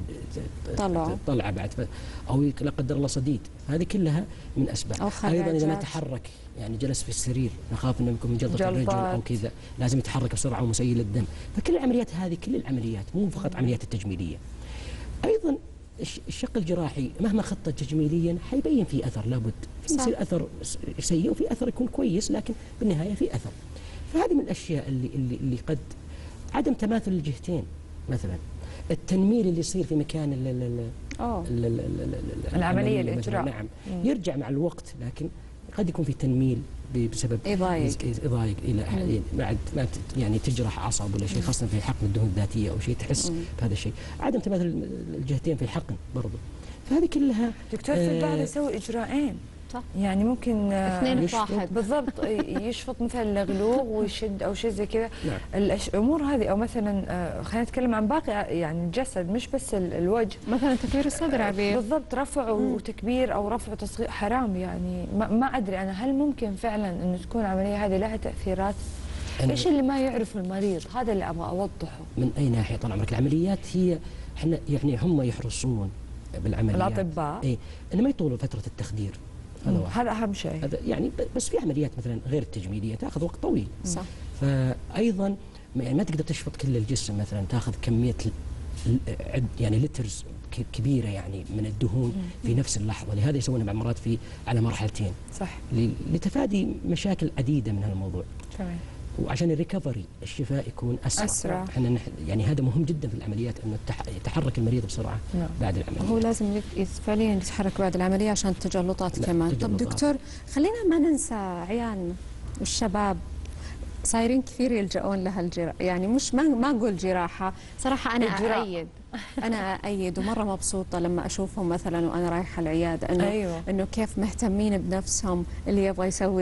تطلع بعد، او لا قدر الله صديد. هذه كلها من اسباب. ايضا اذا ما تحرك، يعني جلس في السرير، نخاف انه يكون من جلطه الرجل او كذا، لازم يتحرك بسرعه ومسيل الدم. فكل العمليات هذه، كل العمليات مو فقط عمليات التجميليه. ايضا الشق الجراحي مهما خطط تجميليا حيبين فيه اثر، لابد في يصير اثر سيء وفي اثر يكون كويس، لكن بالنهايه في اثر. فهذه من الاشياء اللي قد عدم تماثل الجهتين، مثلا التنميل اللي يصير في مكان العملية الإجراء، نعم يرجع مع الوقت، لكن قد يكون في تنميل بسبب يضايق الى بعد ما يعني تجرح عصب ولا شيء، خاصه في حقن الدهون الذاتيه او شيء تحس بهذا الشيء. عدم تماثل الجهتين في الحقن برضه، فهذه كلها. دكتور في البعض يسوي اجراءين، صح. يعني ممكن اثنين في واحد بالضبط، يشفط مثلا اللغلوغ ويشد او شيء زي كذا. نعم. الامور هذه، او مثلا خلينا نتكلم عن باقي يعني الجسد مش بس الوجه، مثلا تكبير الصدر عبير، بالضبط، رفع وتكبير او رفع وتصغير حرام. يعني ما ادري انا هل ممكن فعلا انه تكون العمليه هذه لها تاثيرات؟ ايش اللي ما يعرف المريض؟ هذا اللي ابغى اوضحه. من اي ناحيه؟ طال عمرك العمليات هي احنا يعني هم يحرصون بالعمليات الاطباء انه ما يطولوا فتره التخدير، هذا اهم شيء. هذا يعني بس في عمليات مثلا غير التجميليه تاخذ وقت طويل، صح. فايضا يعني ما تقدر تشفط كل الجسم، مثلا تاخذ كميه يعني لترز كبيره يعني من الدهون في نفس اللحظه، لهذا يسوون بعض في على مرحلتين، صح، لتفادي مشاكل عديده من هالموضوع. تمام. وعشان الريكفري الشفاء يكون اسرع. احنا يعني هذا مهم جدا في العمليات، انه يتحرك المريض بسرعه بعد العمليه. هو لازم فعليا يتحرك بعد العمليه عشان التجلطات كمان. طب دكتور خلينا ما ننسى عيالنا والشباب، صايرين كثير يلجؤون لها يعني مش ما اقول جراحه صراحه، انا اؤيد ومره مبسوطه لما اشوفهم مثلا وانا رايحه العياده، انه أيوة. انه كيف مهتمين بنفسهم، اللي يبغى يسوي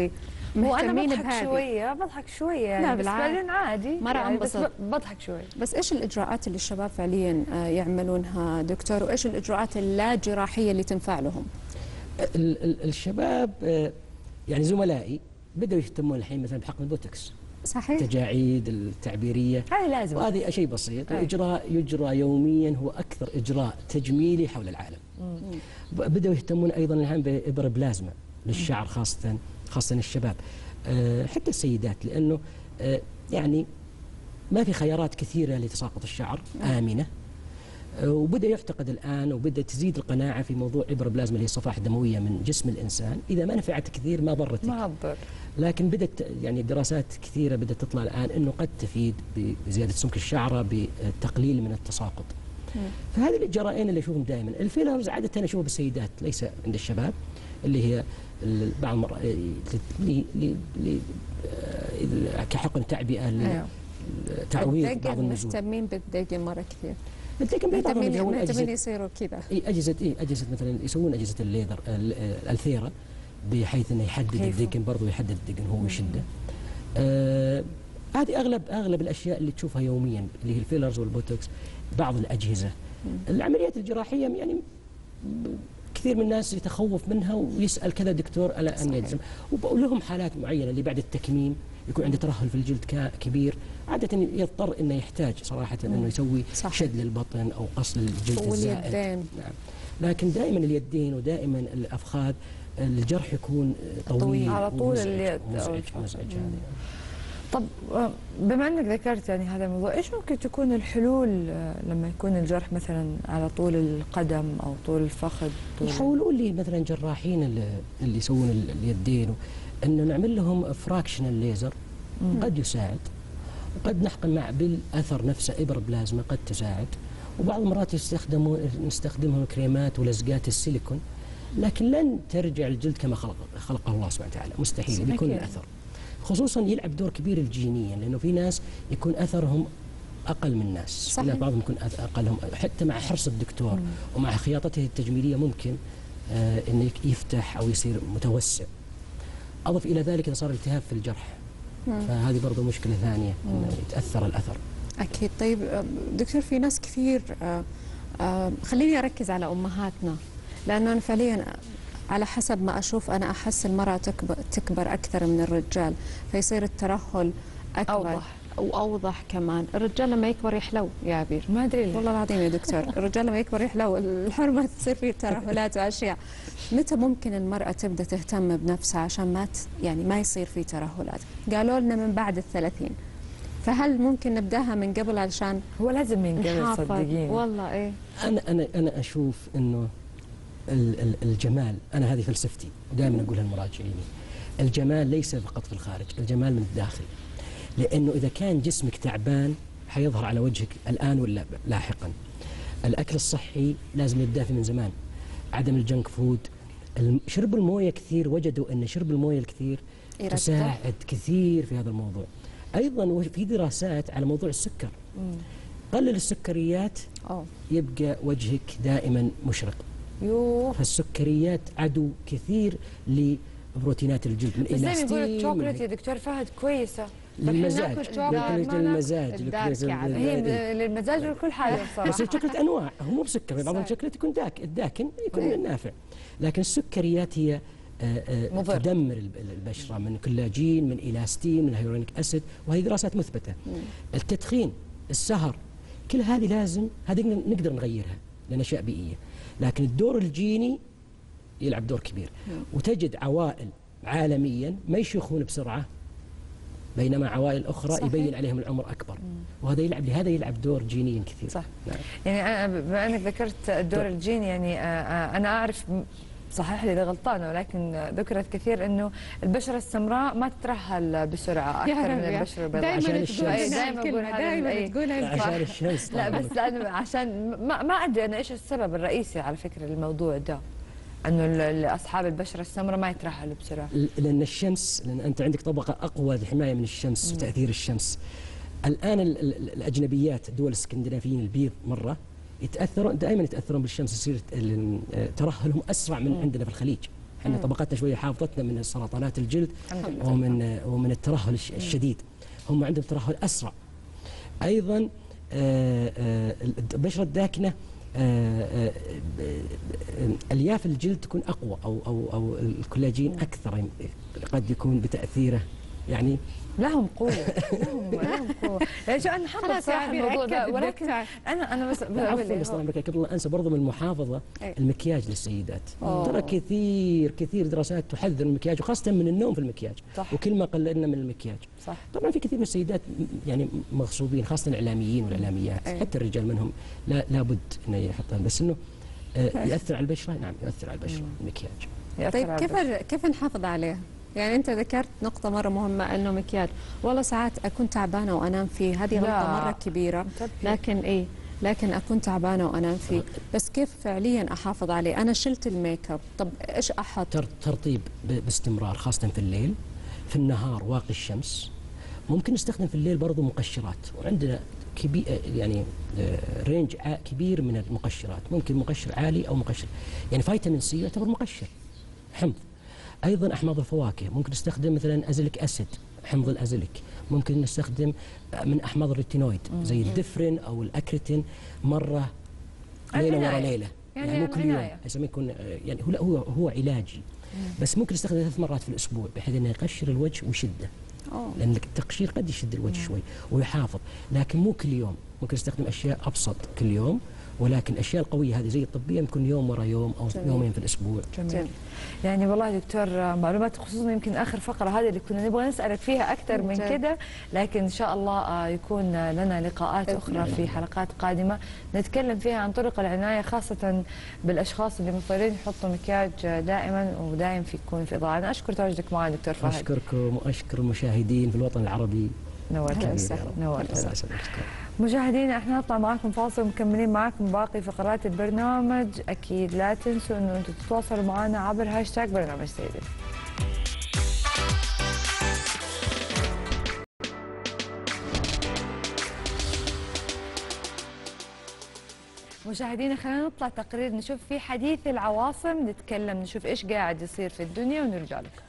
هو انا مهتمين بضحك بهذه. شويه، بضحك شويه يعني، لا بس بالعكس. بعدين عادي مرة يعني، بس أنبسط. بضحك شويه. بس ايش الاجراءات اللي الشباب فعليا يعملونها دكتور، وايش الاجراءات اللا جراحيه اللي تنفع لهم؟ الشباب يعني زملائي بدأوا يهتمون الحين مثلا بحقن البوتوكس، صحيح. التجاعيد التعبيريه، هذه لازم. وهذه شيء بسيط، أي. وإجراء يجرى يوميا، هو أكثر إجراء تجميلي حول العالم. بدأوا يهتمون أيضا الآن بإبر بلازما للشعر، خاصة الشباب، حتى السيدات، لأنه يعني ما في خيارات كثيرة لتساقط الشعر آمنة. وبدأ يعتقد الآن، وبدأ تزيد القناعة في موضوع إبر بلازما اللي هي صفائح دموية من جسم الإنسان، إذا ما نفعت كثير ما ضرتك. ما تضر. لكن بدأت يعني دراسات كثيرة بدأت تطلع الآن أنه قد تفيد بزيادة سمك الشعرة، بالتقليل من التساقط. فهذه الإجراءين اللي أشوفهم دائما. الفيلرز عادة أنا أشوفه بالسيدات ليس عند الشباب، اللي هي بعض المرات كحقن تعبئة تعويض بعض النزول. مهتمين بالدقن مرة كثير. مهتمين يصيروا كذا. أجهزة مثلا يسوون أجهزة الليزر الثيرا، بحيث انه يحدد الدقن، برضه يحدد الدقن هو ويشده. هذه اغلب الاشياء اللي تشوفها يوميا، اللي هي الفيلرز والبوتوكس، بعض الاجهزه. العمليات الجراحيه يعني كثير من الناس يتخوف منها ويسال كذا دكتور على ان يجزم، ولهم حالات معينه اللي بعد التكميم يكون عنده ترهل في الجلد كبير، عاده يضطر انه يحتاج صراحه انه يسوي شد للبطن او قص للجلد الزائد. واليدين. نعم. لكن دائما اليدين ودائما الافخاذ الجرح يكون طويل على طول اليد. مزعج طب بما انك ذكرت يعني هذا الموضوع، ايش ممكن تكون الحلول لما يكون الجرح مثلا على طول القدم او طول الفخذ؟ يحاولون لي مثلا جراحين اللي يسوون اليدين انه نعمل لهم فراكشنال ليزر، قد يساعد، وقد نحقن مع بالاثر نفسه ابر بلازما قد تساعد، وبعض المرات نستخدمهم كريمات ولزقات السيليكون، لكن لن ترجع الجلد كما خلقه الله سبحانه وتعالى، مستحيل بيكون الاثر. خصوصا يلعب دور كبير الجينيا، لانه في ناس يكون اثرهم اقل من ناس، صحيح. بعضهم يكون اقلهم، حتى مع حرص الدكتور ومع خياطته التجميليه ممكن انه يفتح او يصير متوسع. اضف الى ذلك اذا صار التهاب في الجرح، فهذه برضه مشكله ثانيه انه يتاثر الاثر. اكيد. طيب دكتور، في ناس كثير خليني اركز على امهاتنا، لانه انا فعليا على حسب ما أشوف أنا أحس المرأة تكبر أكثر من الرجال، فيصير الترهل أكبر وأوضح كمان. الرجال لما يكبر يحلو يا عبير، ما أدري والله العظيم يا دكتور، الرجال لما يكبر يحلو، الحرمة تصير فيه ترهلات وأشياء. متى ممكن المرأة تبدأ تهتم بنفسها عشان ما يصير فيه ترهلات؟ قالوا لنا من بعد ال30، فهل ممكن نبداها من قبل علشان هو لازم من قبل؟ صدقيني والله إيه. أنا أشوف إنه الجمال، أنا هذه فلسفتي ودائما أقولها للمراجعين، الجمال ليس فقط في الخارج، الجمال من الداخل. لأنه إذا كان جسمك تعبان حيظهر على وجهك الآن ولا لاحقا. الأكل الصحي لازم يبدأ من زمان، عدم الجنك فود، شرب الموية كثير، وجدوا أن شرب الموية الكثير تساعد كثير في هذا الموضوع. أيضا في دراسات على موضوع السكر، قلل السكريات يبقى وجهك دائما مشرق. فالسكريات عدو كثير لبروتينات الجلد، من إلاستين. بس يقول الشوكولاتة يا دكتور فهد كويسة للمزاج، هي للمزاج ولكل حاجة صراحة. بس الشوكولات أنواع، هو مو بسكر، بعض الشوكولات يكون الداكن يكون نافع، لكن السكريات هي تدمر البشرة من كولاجين، من إلاستين، من هيرونيك أسيد، وهي دراسات مثبتة. التدخين، السهر، كل هذه لازم، هذه نقدر نغيرها لأن أشياء بيئية، لكن الدور الجيني يلعب دور كبير. وتجد عوائل عالميا ما يشيخون بسرعة، بينما عوائل أخرى صحيح. يبين عليهم العمر أكبر، وهذا يلعب دور جينيا كثير. صح. نعم. يعني أنا بما أنك ذكرت الدور الجيني، يعني أنا أعرف، صحيح لي إذا غلطانة، ولكن ذكرت كثير إنه البشرة السمراء ما تترهل بسرعة أكثر من البشرة البيضاء. دائما تقولها عشان الشمس. لا بس لأنه عشان ما أدري أنا إيش السبب الرئيسي على فكرة للموضوع ده، إنه أصحاب البشرة السمراء ما يترهلوا بسرعة. لأن الشمس، لأن أنت عندك طبقة أقوى للحماية من الشمس وتأثير الشمس. الآن الأجنبيات، الدول الاسكندنافيين البيض مرة دائما يتأثرون بالشمس، يصير ترهلهم أسرع من عندنا في الخليج. احنا طبقاتنا شويه حافظتنا من سرطانات الجلد الحمد لله. ومن الترهل الشديد. هم عندهم ترهل اسرع. ايضا البشره الداكنه الياف الجلد تكون اقوى او الكولاجين اكثر، قد يكون بتاثيره يعني لهم قوة. لهم قوة. يعني شو أنا حاطة صراحة الموضوع ده، ولكن أنا بس عفوا بس طبعا قبل لا انسى برضه من المحافظه المكياج للسيدات. ترى كثير دراسات تحذر من المكياج، وخاصه من النوم في المكياج. صح. وكل ما قللنا من المكياج. صح. طبعا في كثير من السيدات يعني مغصوبين، خاصه الاعلاميين والاعلاميات، حتى الرجال منهم لابد انه يحطون، بس انه ياثر على البشره. نعم ياثر على البشره المكياج. طيب كيف نحافظ عليه؟ يعني أنت ذكرت نقطة مرة مهمة أنه مكياج، والله ساعات أكون تعبانة وأنام فيه، هذه غلطة مرة كبيرة، لكن أكون تعبانة وأنام فيه، بس كيف فعليا أحافظ عليه؟ أنا شلت الميك اب، طب إيش أحط؟ ترطيب باستمرار، خاصة في الليل. في النهار واقي الشمس. ممكن نستخدم في الليل برضو مقشرات، وعندنا كبير يعني رينج كبير من المقشرات، ممكن مقشر عالي أو مقشر يعني فيتامين سي يعتبر مقشر حمض. ايضا احماض الفواكه ممكن نستخدم مثلا ازلك اسيد، حمض الازلك. ممكن نستخدم من احماض الريتينويد زي الدفرين او الاكريتين مره ليله ورا ليله، يعني مو كل يوم. يكون يعني هو علاجي، بس ممكن نستخدم 3 مرات في الاسبوع بحيث انه يقشر الوجه ويشده. لان التقشير قد يشد الوجه شوي ويحافظ، لكن مو كل يوم. ممكن نستخدم اشياء ابسط كل يوم، ولكن الاشياء القويه هذه زي الطبيه ممكن يوم ورا يوم او يومين في الاسبوع. جميل. يعني والله دكتور معلومات، خصوصا يمكن اخر فقره هذه اللي كنا نبغى نسالك فيها اكثر من كده، لكن ان شاء الله يكون لنا لقاءات اخرى في حلقات قادمه نتكلم فيها عن طرق العنايه، خاصه بالاشخاص اللي مضطرين يحطوا مكياج دائما ودائم يكون في اضاءه. انا اشكر تواجدك معي دكتور فهد. اشكركم واشكر المشاهدين في الوطن العربي. نورتنا. مشاهدينا احنا نطلع معاكم فاصل ومكملين معاكم باقي فقرات البرنامج. اكيد لا تنسوا انه انتم تتواصلوا معنا عبر هاشتاج برنامج سيدي. مشاهدينا خلينا نطلع تقرير نشوف فيه حديث العواصم، نتكلم نشوف ايش قاعد يصير في الدنيا ونرجع لكم.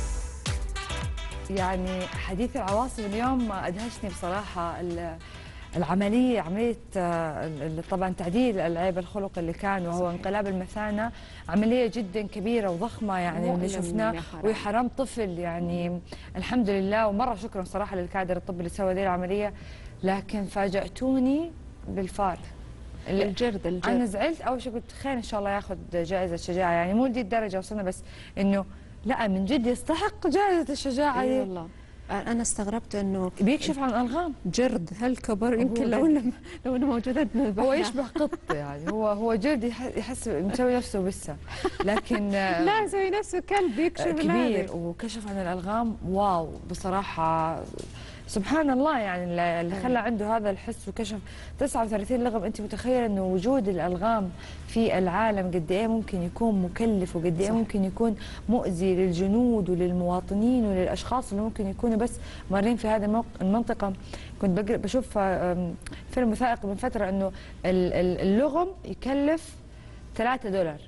يعني حديث العواصم اليوم أدهشني بصراحة. العمليه عمليه طبعا تعديل العيب الخلق اللي كان وهو انقلاب المثانه عمليه جدا كبيره وضخمه يعني اللي شفناه، ويا حرام طفل يعني. الحمد لله ومره شكرا صراحه للكادر الطبي اللي سوى هذه العمليه، لكن فاجأتوني بالفار. الجرد انا زعلت اول شيء، قلت خير ان شاء الله ياخذ جائزه شجاعه، يعني مو لدي الدرجه وصلنا، بس انه لا من جد يستحق جائزه الشجاعه. اي والله انا استغربت انه بيكشف عن الالغام جرد هالكبر، يمكن لو انه موجود عندنا هو يشبه قط يعني، هو جرد يحس مسوي نفسه بسه، لكن لا يسوي نفسه كلب يكشف كبير وكشف عن الالغام. واو بصراحه سبحان الله يعني اللي خلى عنده هذا الحس وكشف 39 لغم. انت متخيله انه وجود الالغام في العالم قد ايه ممكن يكون مكلف، وقد ايه ممكن يكون مؤذي للجنود وللمواطنين وللاشخاص اللي ممكن يكونوا بس مارين في هذه المنطقه. كنت بشوف فيلم وثائقي من فتره انه اللغم يكلف $3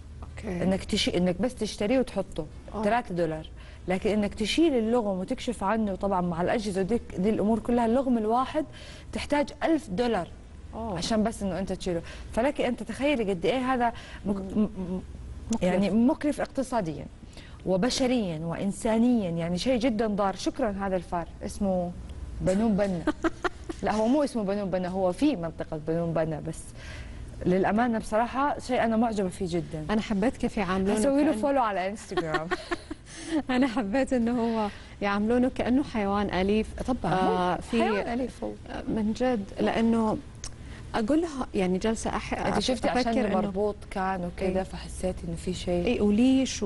انك بس تشتريه وتحطه $3، لكن انك تشيل اللغم وتكشف عنه طبعا مع الاجهزه دي الامور كلها، اللغم الواحد تحتاج $1000 عشان بس انه انت تشيله. فلك انت تخيلي قد ايه هذا يعني مكلف اقتصاديا وبشريا وانسانيا، يعني شيء جدا ضار. شكرا هذا الفار اسمه بنون بنا لا هو مو اسمه بنون بنا، هو في منطقه بنون بنا، بس للامانه بصراحه شيء انا معجبه فيه جدا. انا حبيت كيف يعاملونه، اسوي له فولو على انستغرام. انا حبيت انه هو يعاملونه كانه حيوان اليف. طبعا في حيوان اليف هو من جد، لانه اقول لها يعني جالسه انت شفتي عشان مربوط كان وكذا فحسيتي انه في شيء اي وليش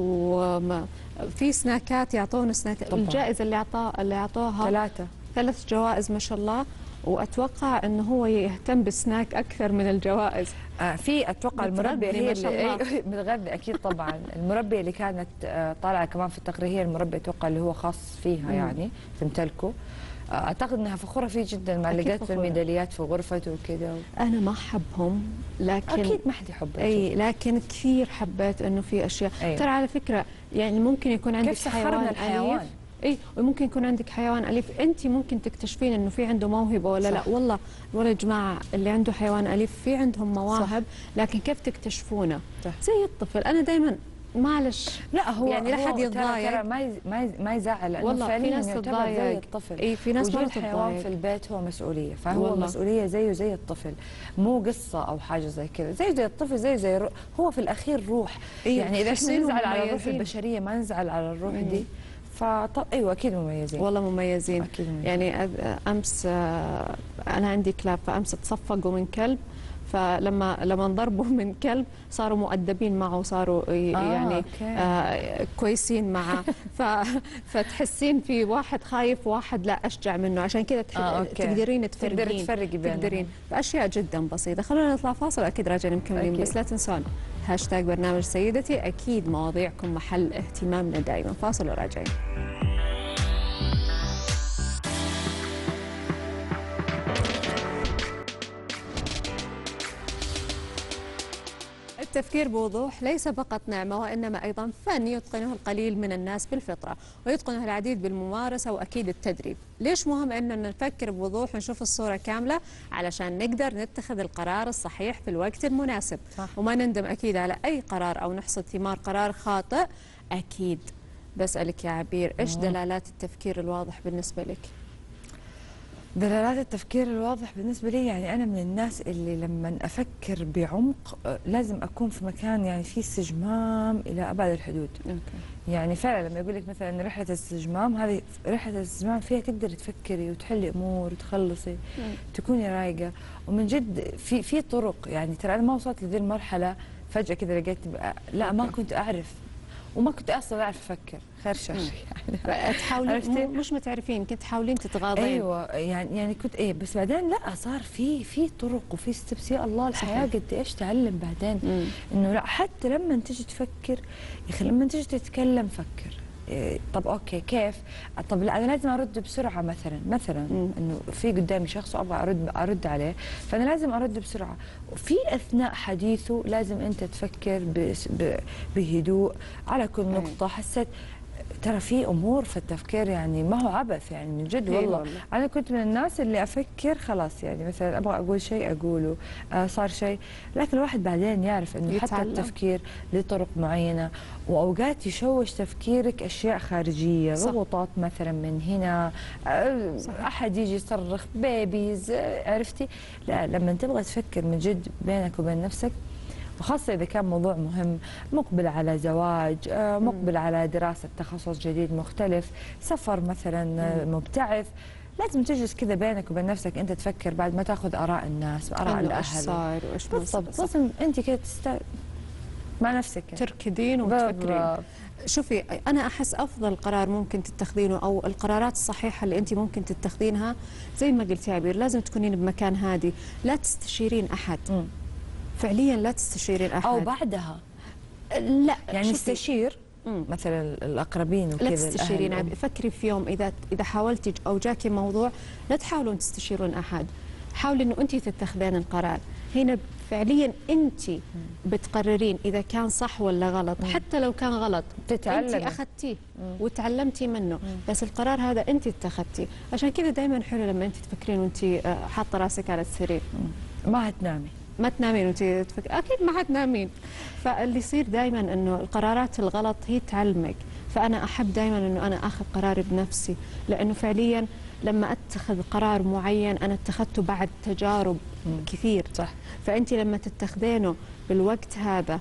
وفي سناكات يعطونا سناكات. الجائزه اللي اعطوها 3 جوائز ما شاء الله، واتوقع انه هو يهتم بالسناك اكثر من الجوائز. في اتوقع المربيه هي اللي متغذي اكيد طبعا. المربيه اللي كانت طالعه كمان في التقرير هي المربيه اتوقع اللي هو خاص فيها يعني تمتلكه. اعتقد انها فخوره فيه جدا مع اللي جت الميداليات في غرفته وكذا. انا ما احبهم لكن اكيد ما حد يحبهم. اي لكن كثير حبيت انه في اشياء. ترى على فكره يعني ممكن يكون عندك حيوان اليف، اي وممكن يكون عندك حيوان اليف انت ممكن تكتشفين انه في عنده موهبه ولا لا. والله يا جماعه اللي عنده حيوان اليف في عندهم مواهب، لكن كيف تكتشفونه؟ زي الطفل. انا دائما معلش لا هو يعني لا حد يتضايق، ترى ما يزعل لانه والله فعليا في ناس يعتبر زي الطفل. اي في ناس وجود حيوان في البيت هو مسؤوليه، فهو والله مسؤوليه زيه زي الطفل، مو قصه او حاجه زي كذا. زي الطفل زي هو في الاخير روح. يعني اذا احنا نزعل على الروح البشريه ما نزعل على الروح دي. ايوه اكيد مميزين، والله مميزين. أكيد مميزين. يعني امس انا عندي كلاب، فامس تصفقوا من كلب، فلما انضربوا من كلب صاروا مؤدبين معه، صاروا يعني كويسين معه. فتحسين في واحد خايف وواحد لا اشجع منه، عشان كذا تقدرين تفرقي بينهم. فاشياء جدا بسيطه. خلونا نطلع فاصل واكيد راجعين مكملين. بس لا تنسون هاشتاج برنامج سيدتي، اكيد مواضيعكم محل اهتمامنا دائما. فاصل وراجعين. التفكير بوضوح ليس فقط نعمة، وإنما أيضا فن يتقنه القليل من الناس بالفطرة، ويتقنه العديد بالممارسة وأكيد التدريب. ليش مهم أننا نفكر بوضوح ونشوف الصورة كاملة؟ علشان نقدر نتخذ القرار الصحيح في الوقت المناسب. صح. وما نندم أكيد على أي قرار أو نحصد ثمار قرار خاطئ. أكيد. بسألك يا عبير، إيش دلالات التفكير الواضح بالنسبة لك؟ دلالات التفكير الواضح بالنسبة لي يعني أنا من الناس اللي لما أفكر بعمق لازم أكون في مكان يعني فيه استجمام إلى أبعد الحدود. يعني فعلا لما يقول لك مثلا رحلة الاستجمام، هذه رحلة الاستجمام فيها تقدري تفكري وتحلي أمور وتخلصي تكوني رايقة. ومن جد في طرق، يعني ترى أنا ما وصلت لذي المرحلة فجأة كذا لقيت لا ما كنت أعرف وما كنت اصلا اعرف افكر خير شر يعني تحاولين مش ما تعرفين، يمكن تحاولين تتغاضين. ايوه يعني كنت بس بعدين لا صار في طرق وفي ستبس. يا الله الحياه قد ايش تعلم بعدين انه لا حتى لما تجي تفكر يا اخي لما تجي تتكلم فكر. طب اوكي كيف؟ طب لا انا لازم ارد بسرعه مثلا انه في قدامي شخص وابغى ارد عليه، فانا لازم ارد بسرعه. وفي اثناء حديثه لازم انت تفكر بهدوء على كل نقطه. حسيت ترى في امور في التفكير يعني ما هو عبث، يعني من جد والله. انا كنت من الناس اللي افكر خلاص، يعني مثلا ابغى اقول شيء اقوله، صار شيء، لكن الواحد بعدين يعرف انه حتى التفكير له طرق معينه، واوقات يشوش تفكيرك اشياء خارجيه، ضغوطات مثلا من هنا، احد يجي يصرخ، بيبيز، عرفتي؟ لا، لما تبغى تفكر من جد بينك وبين نفسك، وخاصة إذا كان موضوع مهم، مقبل على زواج، مقبل على دراسة تخصص جديد مختلف، سفر مثلا مبتعث، لازم تجلس كذا بينك وبين نفسك أنت تفكر بعد ما تاخذ آراء الناس وآراء الأهل. إيش صار وإيش بالضبط، لازم أنت كذا مع نفسك تركدين وتفكرين. شوفي، أنا أحس أفضل قرار ممكن تتخذينه أو القرارات الصحيحة اللي أنت ممكن تتخذينها زي ما قلت يا عبير، لازم تكونين بمكان هادي، لا تستشيرين أحد. فعليا لا تستشيرين أحد. أو بعدها لا، يعني استشير مثلا الأقربين وكذا. لا تستشيرين، فكري في يوم إذا حاولتي أو جاكي موضوع، لا تحاولون تستشيرون أحد، حاولي إنه أنت تتخذين القرار. هنا فعليا أنت بتقررين إذا كان صح ولا غلط. حتى لو كان غلط أنت أخذتيه وتعلمتي منه، بس القرار هذا أنت اتخذتيه. عشان كذا دائما حلو لما أنت تفكرين وأنت حاطة راسك على السرير، ما هتنامي، ما تنامين وانت تفكر، اكيد ما حتنامين. فاللي يصير دائما انه القرارات الغلط هي تعلمك. فانا احب دائما انه انا اخذ قراري بنفسي، لانه فعليا لما اتخذ قرار معين انا اتخذته بعد تجارب كثير. صح. فانت لما تتخذينه بالوقت هذا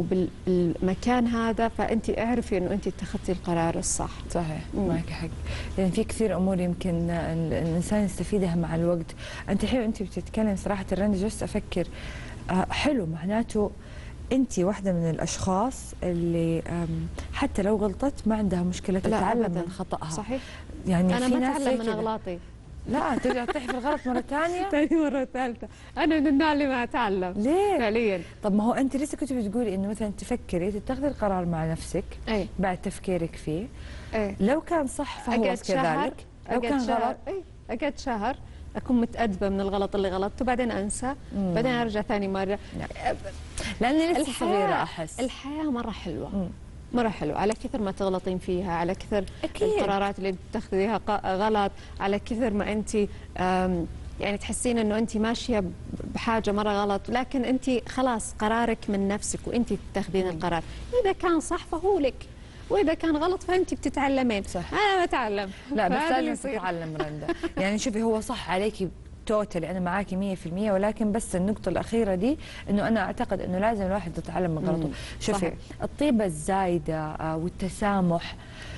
وبالمكان هذا، فانت اعرفي انه انت اتخذتي القرار الصح. صحيح، معك حق. يعني في كثير امور يمكن الانسان يستفيدها مع الوقت. انت الحين انت بتتكلم صراحه الرند، جلست افكر حلو، معناته انت واحده من الاشخاص اللي حتى لو غلطت ما عندها مشكله تتعلم من خطأها. صحيح. يعني انا في ما ناس اتعلم من اغلاطي. لا، ترجع تطيح في الغلط مره ثانيه. ثاني مره ثالثه. انا من النوع اللي ما اتعلم. ليه؟ فعليا. طب ما هو انت لسه كنت بتقولي انه مثلا تفكري تتخذي القرار مع نفسك بعد تفكيرك فيه. لو كان صح فهو كذلك، لو كان غلط اقعد شهر اكون متأدبة من الغلط اللي غلطته، بعدين انسى، بعدين ارجع ثاني مره. لاني لسه صغيره احس الحياه مره حلوه. مرة حلو، على كثر ما تغلطين فيها، على كثر القرارات اللي بتاخذيها غلط، على كثر ما انت يعني تحسين انه انت ماشيه بحاجه مره غلط، لكن انت خلاص قرارك من نفسك وانت تتخذين القرار. اذا كان صح فهو لك، واذا كان غلط فانت بتتعلمين. صح. انا بتعلم. لا بس لازم تتعلم رندا. يعني شوفي، هو صح عليكي توتالي، انا معاكي 100%، ولكن بس النقطه الاخيره دي انه انا اعتقد انه لازم الواحد يتعلم من غلطه. شوفي، الطيبه الزايده والتسامح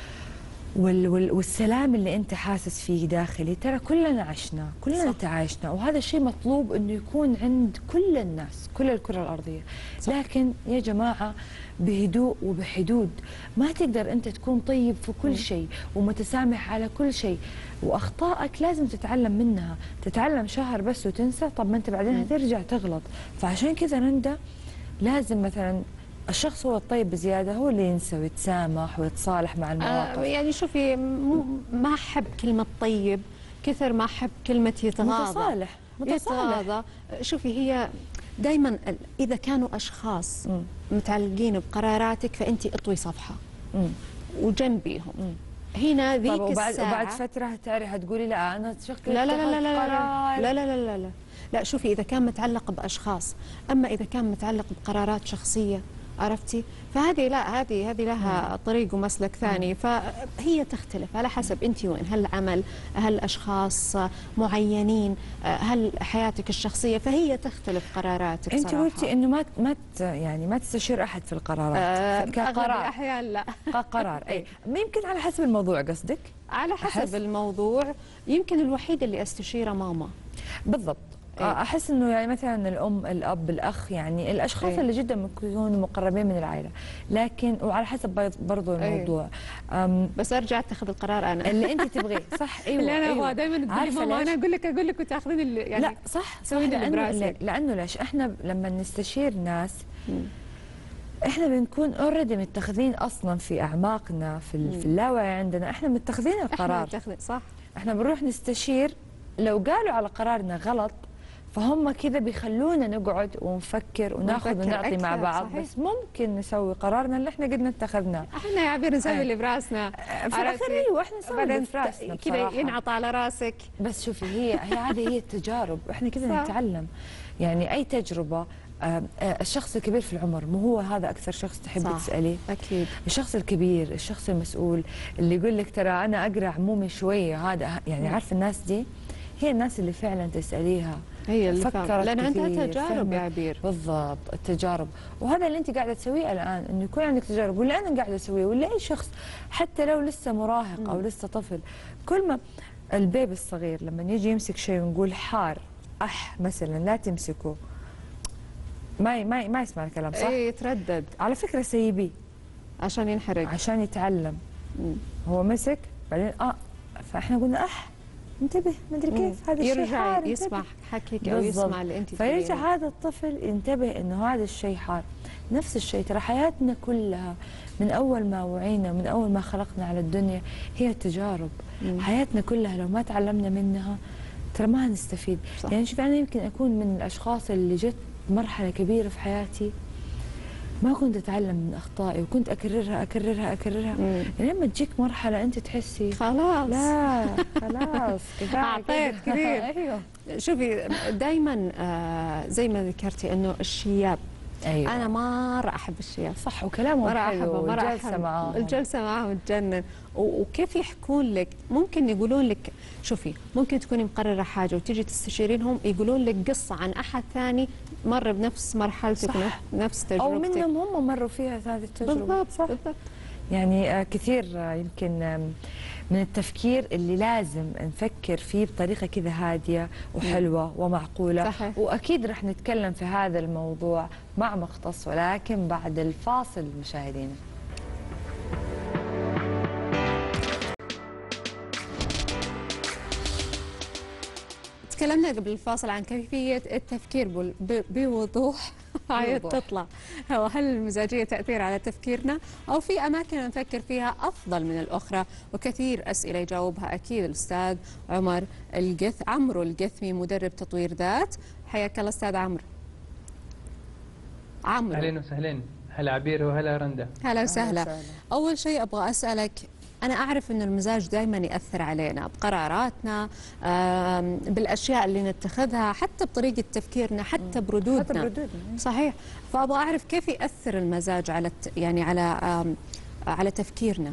والسلام اللي انت حاسس فيه داخلي، ترى كلنا عشنا، كلنا تعايشنا، وهذا الشيء مطلوب انه يكون عند كل الناس، كل الكره الارضيه. صح. لكن يا جماعه بهدوء وبحدود. ما تقدر انت تكون طيب في كل شيء ومتسامح على كل شيء، واخطائك لازم تتعلم منها. تتعلم شهر بس وتنسى؟ طب ما انت بعدين هترجع تغلط. فعشان كذا رندا لازم مثلا الشخص هو الطيب بزياده هو اللي ينسى ويتسامح ويتصالح مع المواقف. يعني شوفي، ما احب كلمه طيب كثر ما احب كلمه يتغاضى. متصالح. شوفي، هي دائما اذا كانوا اشخاص متعلقين بقراراتك فانت اطوي صفحه وجنبيهم. هنا ذيك الساعه وبعد فتره تعرفي هتقولي لا انا شكلي لا لا لا لا لا لا لا لا لا لا. شوفي، اذا كان متعلق باشخاص، اما اذا كان متعلق بقرارات شخصيه، عرفتي؟ فهذه لا، هذه لها طريق ومسلك ثاني. فهي تختلف على حسب انت وين، هل عمل، هل اشخاص معينين، هل حياتك الشخصيه، فهي تختلف قراراتك. انت قلتي انه ما تستشير احد في القرارات كقرار. احيانا لا كقرار. اي يمكن على حسب الموضوع قصدك؟ على حسب الموضوع. يمكن الوحيد اللي استشيره ماما. بالضبط. احس انه يعني مثلا الام، الاب، الاخ، يعني الاشخاص اللي جدا يكونوا مقربين من العائله، لكن وعلى حسب برضو الموضوع. بس ارجع اتخذ القرار انا اللي انت تبغيه. صح. ايوه اللي انا ابغاه. دائما تقولي ماما انا اقول لك وتاخذين اللي يعني. لا صح لانه ليش احنا لما نستشير ناس احنا بنكون اوريدي متخذين اصلا في اعماقنا في اللاوعي عندنا، احنا متخذين القرار. صح. احنا بنروح نستشير، لو قالوا على قرارنا غلط فهم كذا بيخلونا نقعد ونفكر وناخذ ونعطي مع بعض. صحيح. بس ممكن نسوي قرارنا اللي احنا قد اتخذناه. احنا يا عبير نسوي اللي براسنا في الاخير. ايوه احنا نسوي اللي براسنا كذا ينعطى على راسك. بس شوفي هذه هي التجارب، احنا كذا نتعلم. يعني اي تجربه. الشخص الكبير في العمر مو هو هذا اكثر شخص تحبي تساليه؟ اكيد. الشخص الكبير، الشخص المسؤول اللي يقول لك ترى انا اقرا عمومي شويه، هذا يعني عارف الناس دي هي الناس اللي فعلا تساليها، هي اللي فكرت لان عندها تجارب يا عبير. بالضبط، التجارب. وهذا اللي انت قاعده تسويه الان، انه يكون عندك تجارب، ولا انا قاعده اسويه، ولا اي شخص حتى لو لسه مراهق او لسه طفل. كل ما البيبي الصغير لما يجي يمسك شيء ونقول حار مثلا لا تمسكه، ما يسمع الكلام، صح؟ اي يتردد. على فكره سيبيه عشان ينحرق، عشان يتعلم. هو مسك بعدين فاحنا قلنا انتبه، مدري كيف هذا الشيء يرجع يسمع حكيك او يسمع اللي انت تقوليه، فيرجع هذا الطفل ينتبه انه هذا الشيء حار. نفس الشيء ترى حياتنا كلها من اول ما وعينا، من اول ما خلقنا على الدنيا هي تجارب. حياتنا كلها لو ما تعلمنا منها ترى ما هنستفيد. يعني شوف انا يمكن اكون من الاشخاص اللي جت مرحله كبيره في حياتي ما كنت اتعلم من اخطائي، وكنت اكررها اكررها اكررها. يعني لما تجيك مرحله انت تحسي خلاص، لا خلاص كفايه اعطيت كثير. ايوه. شوفي دائما زي ما ذكرتي انه الشياب، أيوة. انا مره احب الشياب، صح، وكلامهم حلو، والجلسه معاهم، الجلسه معاهم تجنن. وكيف يحكون لك، ممكن يقولون لك شوفي ممكن تكوني مقرره حاجه وتيجي تستشيرينهم يقولون لك قصه عن احد ثاني مر بنفس مرحلتك ونفس تجربتك، او منهم هم مروا فيها هذه التجربه. بالضبط صح. بالضبط. يعني كثير يمكن من التفكير اللي لازم نفكر فيه بطريقه كذا هاديه وحلوه ومعقوله. صحيح. واكيد رح نتكلم في هذا الموضوع مع مختص، ولكن بعد الفاصل مشاهدينا. تكلمنا قبل الفاصل عن كيفية التفكير بوضوح. هاي تطلع وهل المزاجية تأثير على تفكيرنا أو في أماكن نفكر فيها أفضل من الأخرى؟ وكثير أسئلة يجاوبها أكيد الأستاذ عمرو القثمي، مدرب تطوير ذات. حياك الله أستاذ عمرو. أهلين وسهلين. هلا عبير وهلا رندا. هلا وسهلا. أول شيء أبغى أسألك، أنا أعرف أن المزاج دائما يأثر علينا بقراراتنا، بالأشياء اللي نتخذها، حتى بطريقة تفكيرنا، حتى بردودنا. صحيح. فأبغى أعرف كيف يأثر المزاج على يعني على تفكيرنا.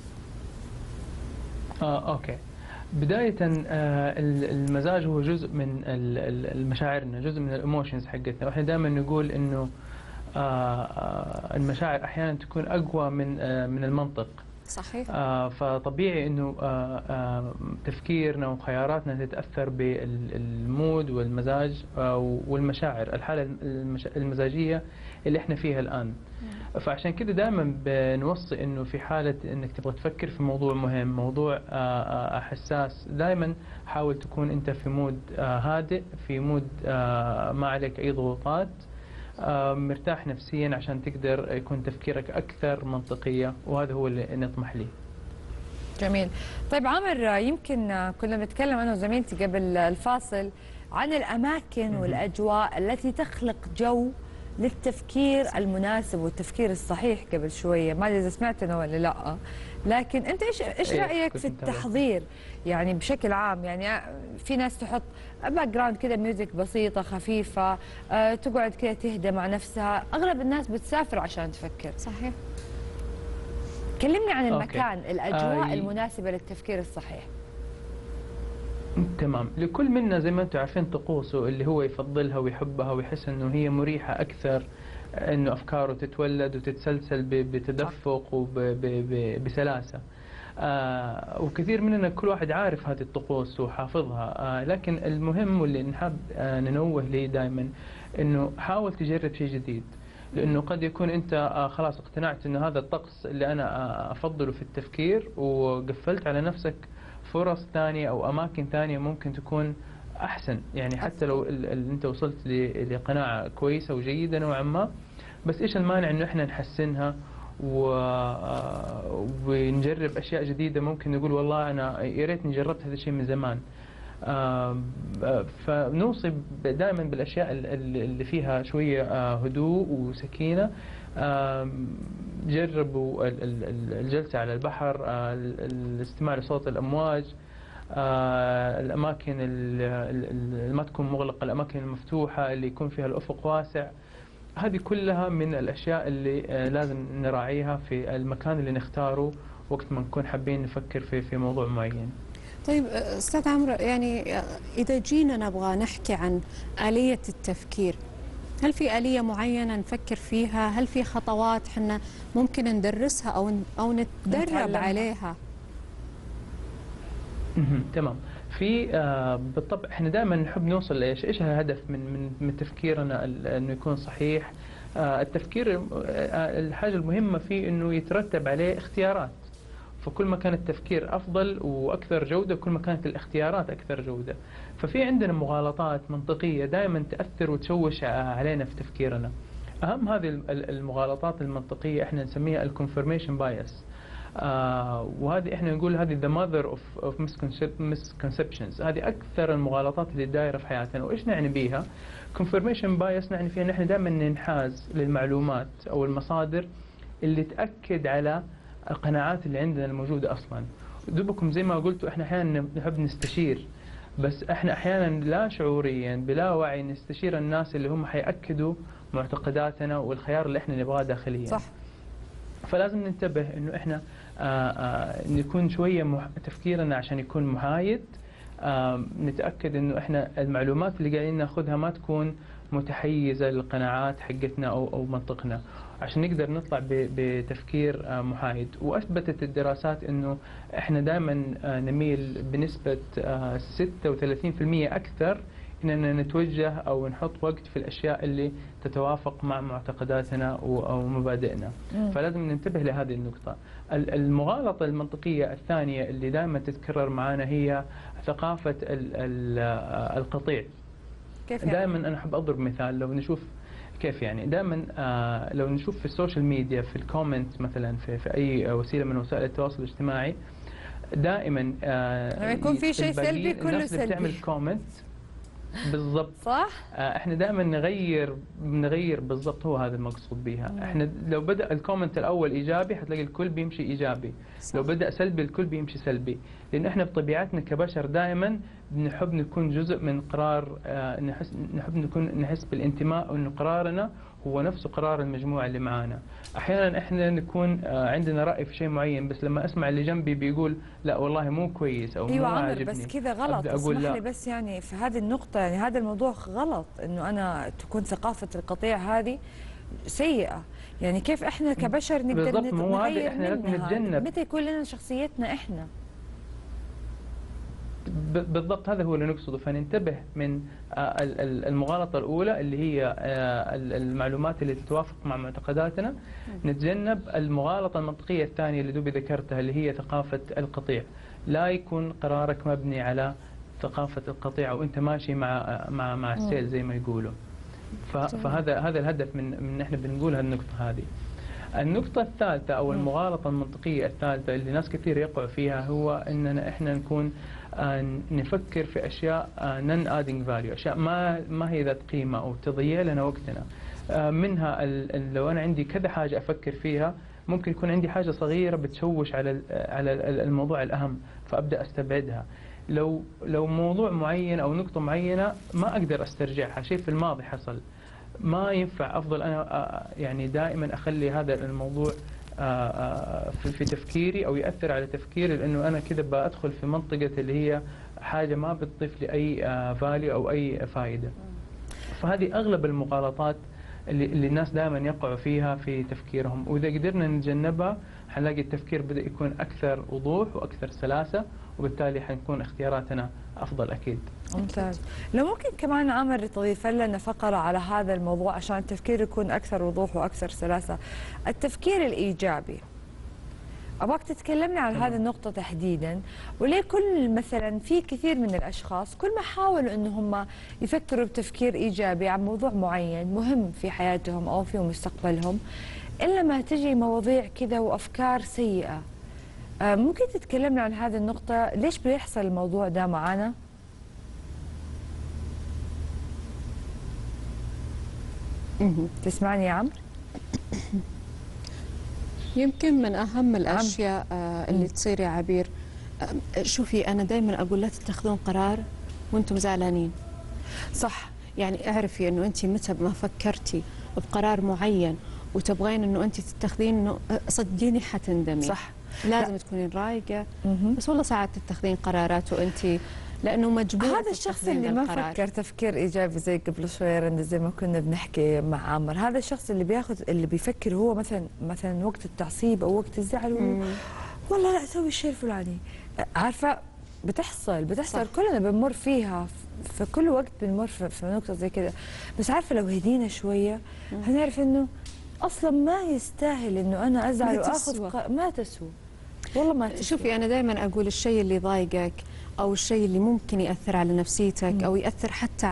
أوكي. بداية المزاج هو جزء من المشاعرنا، جزء من الإيموشنز حقتنا، وإحنا دائما نقول إنه المشاعر أحيانا تكون أقوى من المنطق. صحيح. فطبيعي انه تفكيرنا وخياراتنا تتاثر بالمود والمزاج والمشاعر، الحاله المزاجيه اللي احنا فيها الان. فعشان كده دائما بنوصي انه في حاله انك تبغى تفكر في موضوع مهم، موضوع حساس، دائما حاول تكون انت في مود هادئ، في مود ما عليك اي ضغوطات، مرتاح نفسيا عشان تقدر يكون تفكيرك أكثر منطقية، وهذا هو اللي نطمح ليه. جميل. طيب عامر، يمكن كنا بنتكلم أنا وزميلتي قبل الفاصل عن الأماكن والأجواء التي تخلق جو للتفكير المناسب والتفكير الصحيح قبل شوية، ما أدري إذا سمعتنا ولا لا، لكن أنت إيش رأيك في التحضير يعني بشكل عام؟ يعني في ناس تحط باك جراوند كذا ميوزك بسيطة خفيفة، تقعد كذا تهدى مع نفسها. أغلب الناس بتسافر عشان تفكر. صحيح. كلمني عن المكان، الأجواء المناسبة للتفكير الصحيح. تمام. لكل منا زي ما انتم عارفين طقوسه اللي هو يفضلها ويحبها ويحس انه هي مريحة اكثر، انه افكاره تتولد وتتسلسل بتدفق وبسلاسة. وكثير مننا كل واحد عارف هذه الطقوس وحافظها، لكن المهم واللي نحب ننوه ليه دائما انه حاول تجرب شيء جديد، لانه قد يكون انت خلاص اقتنعت انه هذا الطقس اللي انا افضله في التفكير، وقفلت على نفسك فرص ثانية أو أماكن ثانية ممكن تكون أحسن. يعني حتى لو أنت وصلت لقناعة كويسة وجيدة نوعا ما، بس إيش المانع إنه إحنا نحسنها ونجرب أشياء جديدة. ممكن نقول والله أنا يا ريتني جربت هذا الشيء من زمان. فنوصي دائما بالاشياء اللي فيها شويه هدوء وسكينه. جربوا الجلسه على البحر، الاستماع لصوت الامواج، الاماكن اللي ما تكون مغلقه، الاماكن المفتوحه اللي يكون فيها الافق واسع. هذه كلها من الاشياء اللي لازم نراعيها في المكان اللي نختاره وقت ما نكون حابين نفكر في موضوع معين. طيب أستاذ عمرو، يعني إذا جينا نبغى نحكي عن آلية التفكير، هل في آلية معينة نفكر فيها؟ هل في خطوات حنا ممكن ندرسها أو نتدرب عليها؟ تمام. في بالطبع احنا دائما نحب نوصل ايش الهدف من تفكيرنا انه يكون صحيح. التفكير الحاجة المهمة فيه انه يترتب عليه اختيارات، فكل ما كان التفكير أفضل وأكثر جودة كل ما كانت الاختيارات أكثر جودة. ففي عندنا مغالطات منطقية دائما تأثر وتشوش علينا في تفكيرنا. أهم هذه المغالطات المنطقية احنا نسميها الكونفرميشن بايس، وهذه احنا نقول هذه the mother of misconceptions. هذه أكثر المغالطات اللي دايرة في حياتنا. وإيش نعني بيها؟ confirmation bias نعني فيها نحن دائما ننحاز للمعلومات أو المصادر اللي تأكد على القناعات اللي عندنا الموجودة أصلا. دوبكم زي ما قلتوا احنا أحيانا نحب نستشير، بس احنا أحيانا لا شعوريا بلا وعي نستشير الناس اللي هم حيأكدوا معتقداتنا والخيار اللي احنا نبغاه داخليا. صح. فلازم ننتبه انه احنا نكون شوية تفكيرنا عشان يكون محايد. نتأكد انه احنا المعلومات اللي قاعدين ناخذها ما تكون متحيزة للقناعات حقتنا أو منطقنا، عشان نقدر نطلع بتفكير محايد. وأثبتت الدراسات أنه إحنا دائما نميل بنسبة 36% أكثر إننا نتوجه أو نحط وقت في الأشياء اللي تتوافق مع معتقداتنا أو مبادئنا. فلازم ننتبه لهذه النقطة. المغالطة المنطقية الثانية اللي دائما تتكرر معنا هي ثقافة القطيع. كيف يعني؟ دائما أنا أحب أضرب مثال. لو نشوف كيف يعني دائما لو نشوف في السوشيال ميديا في الكومنت مثلا في أي وسيلة من وسائل التواصل الاجتماعي، دائما لما يكون في شيء سلبي كله الناس اللي سلبي بتعمل كومنت بالضبط صح؟ احنا دائما نغير بالضبط. هو هذا المقصود بها. احنا لو بدأ الكومنت الأول إيجابي حتلاقي الكل بيمشي إيجابي، لو بدأ سلبي الكل بيمشي سلبي، لأن احنا بطبيعتنا كبشر دائما نحب نكون جزء من قرار، نحب نحس بالانتماء وأن قرارنا هو نفسه قرار المجموعة اللي معانا. أحيانا إحنا نكون عندنا رأي في شيء معين، بس لما أسمع اللي جنبي بيقول لا والله مو كويس أو أيوة مو عمر، عاجبني، بس كذا غلط. أقول اسمح لا. لي بس يعني في هذه النقطة، يعني هذا الموضوع غلط، إنه أنا تكون ثقافة القطيع هذه سيئة. يعني كيف إحنا كبشر نقدر نغير إحنا لازم نتجنب. متى يكون لنا شخصيتنا إحنا؟ بالضبط هذا هو اللي نقصده. فننتبه من المغالطة الأولى اللي هي المعلومات اللي تتوافق مع معتقداتنا. نتجنب المغالطة المنطقية الثانية اللي دوبي ذكرتها اللي هي ثقافة القطيع. لا يكون قرارك مبني على ثقافة القطيع وأنت ماشي مع السيل زي ما يقولوا. فهذا الهدف من احنا بنقول هالنقطة هذه. النقطة الثالثة أو المغالطة المنطقية الثالثة اللي ناس كثير يقعوا فيها هو أننا إحنا نكون نفكر في أشياء non adding value، أشياء ما هي ذات قيمة أو تضيع لنا وقتنا. منها لو أنا عندي كذا حاجة أفكر فيها، ممكن يكون عندي حاجة صغيرة بتشوش على الموضوع الأهم فأبدأ أستبعدها. لو موضوع معين أو نقطة معينة ما أقدر أسترجعها، شيء في الماضي حصل، ما ينفع. أفضل أنا يعني دائما أخلي هذا الموضوع في تفكيري أو يأثر على تفكيري، لأنه أنا كده بدخل في منطقة اللي هي حاجة ما بتضيف لي أي فاليو أو أي فائدة. فهذه أغلب المغالطات اللي الناس دائما يقعوا فيها في تفكيرهم، وإذا قدرنا نتجنبها حنلاقي التفكير بدأ يكون أكثر وضوح وأكثر سلاسة، وبالتالي حنكون اختياراتنا أفضل أكيد. ممتاز. لو ممكن كمان عامر تضيف لنا فقرة على هذا الموضوع عشان التفكير يكون أكثر وضوح وأكثر سلاسة، التفكير الإيجابي. أبغاك تتكلمنا عن هذه النقطة تحديدا، وليه كل مثلا في كثير من الأشخاص كل ما حاولوا أن هم يفكروا بتفكير إيجابي عن موضوع معين مهم في حياتهم أو في مستقبلهم، إلا ما تجي مواضيع كذا وأفكار سيئة. ممكن تتكلمنا عن هذه النقطة، ليش بيحصل الموضوع ده معنا؟ تسمعني يا عمرو؟ يمكن من أهم الأشياء اللي تصير يا عبير، شوفي أنا دائما أقول لا تتخذون قرار وأنتم زعلانين. صح. يعني اعرفي أنه أنت متى ما فكرتي بقرار معين وتبغين أنه أنت تتخذين، أنه صدقيني حتندمي. صح. لازم تكونين رايقة. بس والله ساعات تتخذين قرارات وأنت لأنه مجبورة. هذا الشخص اللي ما فكر تفكير إيجابي زي قبل شوية رندا، زي ما كنا بنحكي مع عمر، هذا الشخص اللي بيفكر هو مثلا وقت التعصيب أو وقت الزعل والله لا أسوي الشيء الفلاني. عارفة بتحصل صح. كلنا بنمر فيها، في كل وقت بنمر في نقطة زي كده. بس عارفة لو هدينا شوية هنعرف إنه أصلا ما يستاهل إنه أنا أزعل وآخذ ما تسوى. والله ما تسوى. شوفي أنا دائما أقول الشيء اللي ضايقك أو الشيء اللي ممكن يأثر على نفسيتك أو يأثر حتى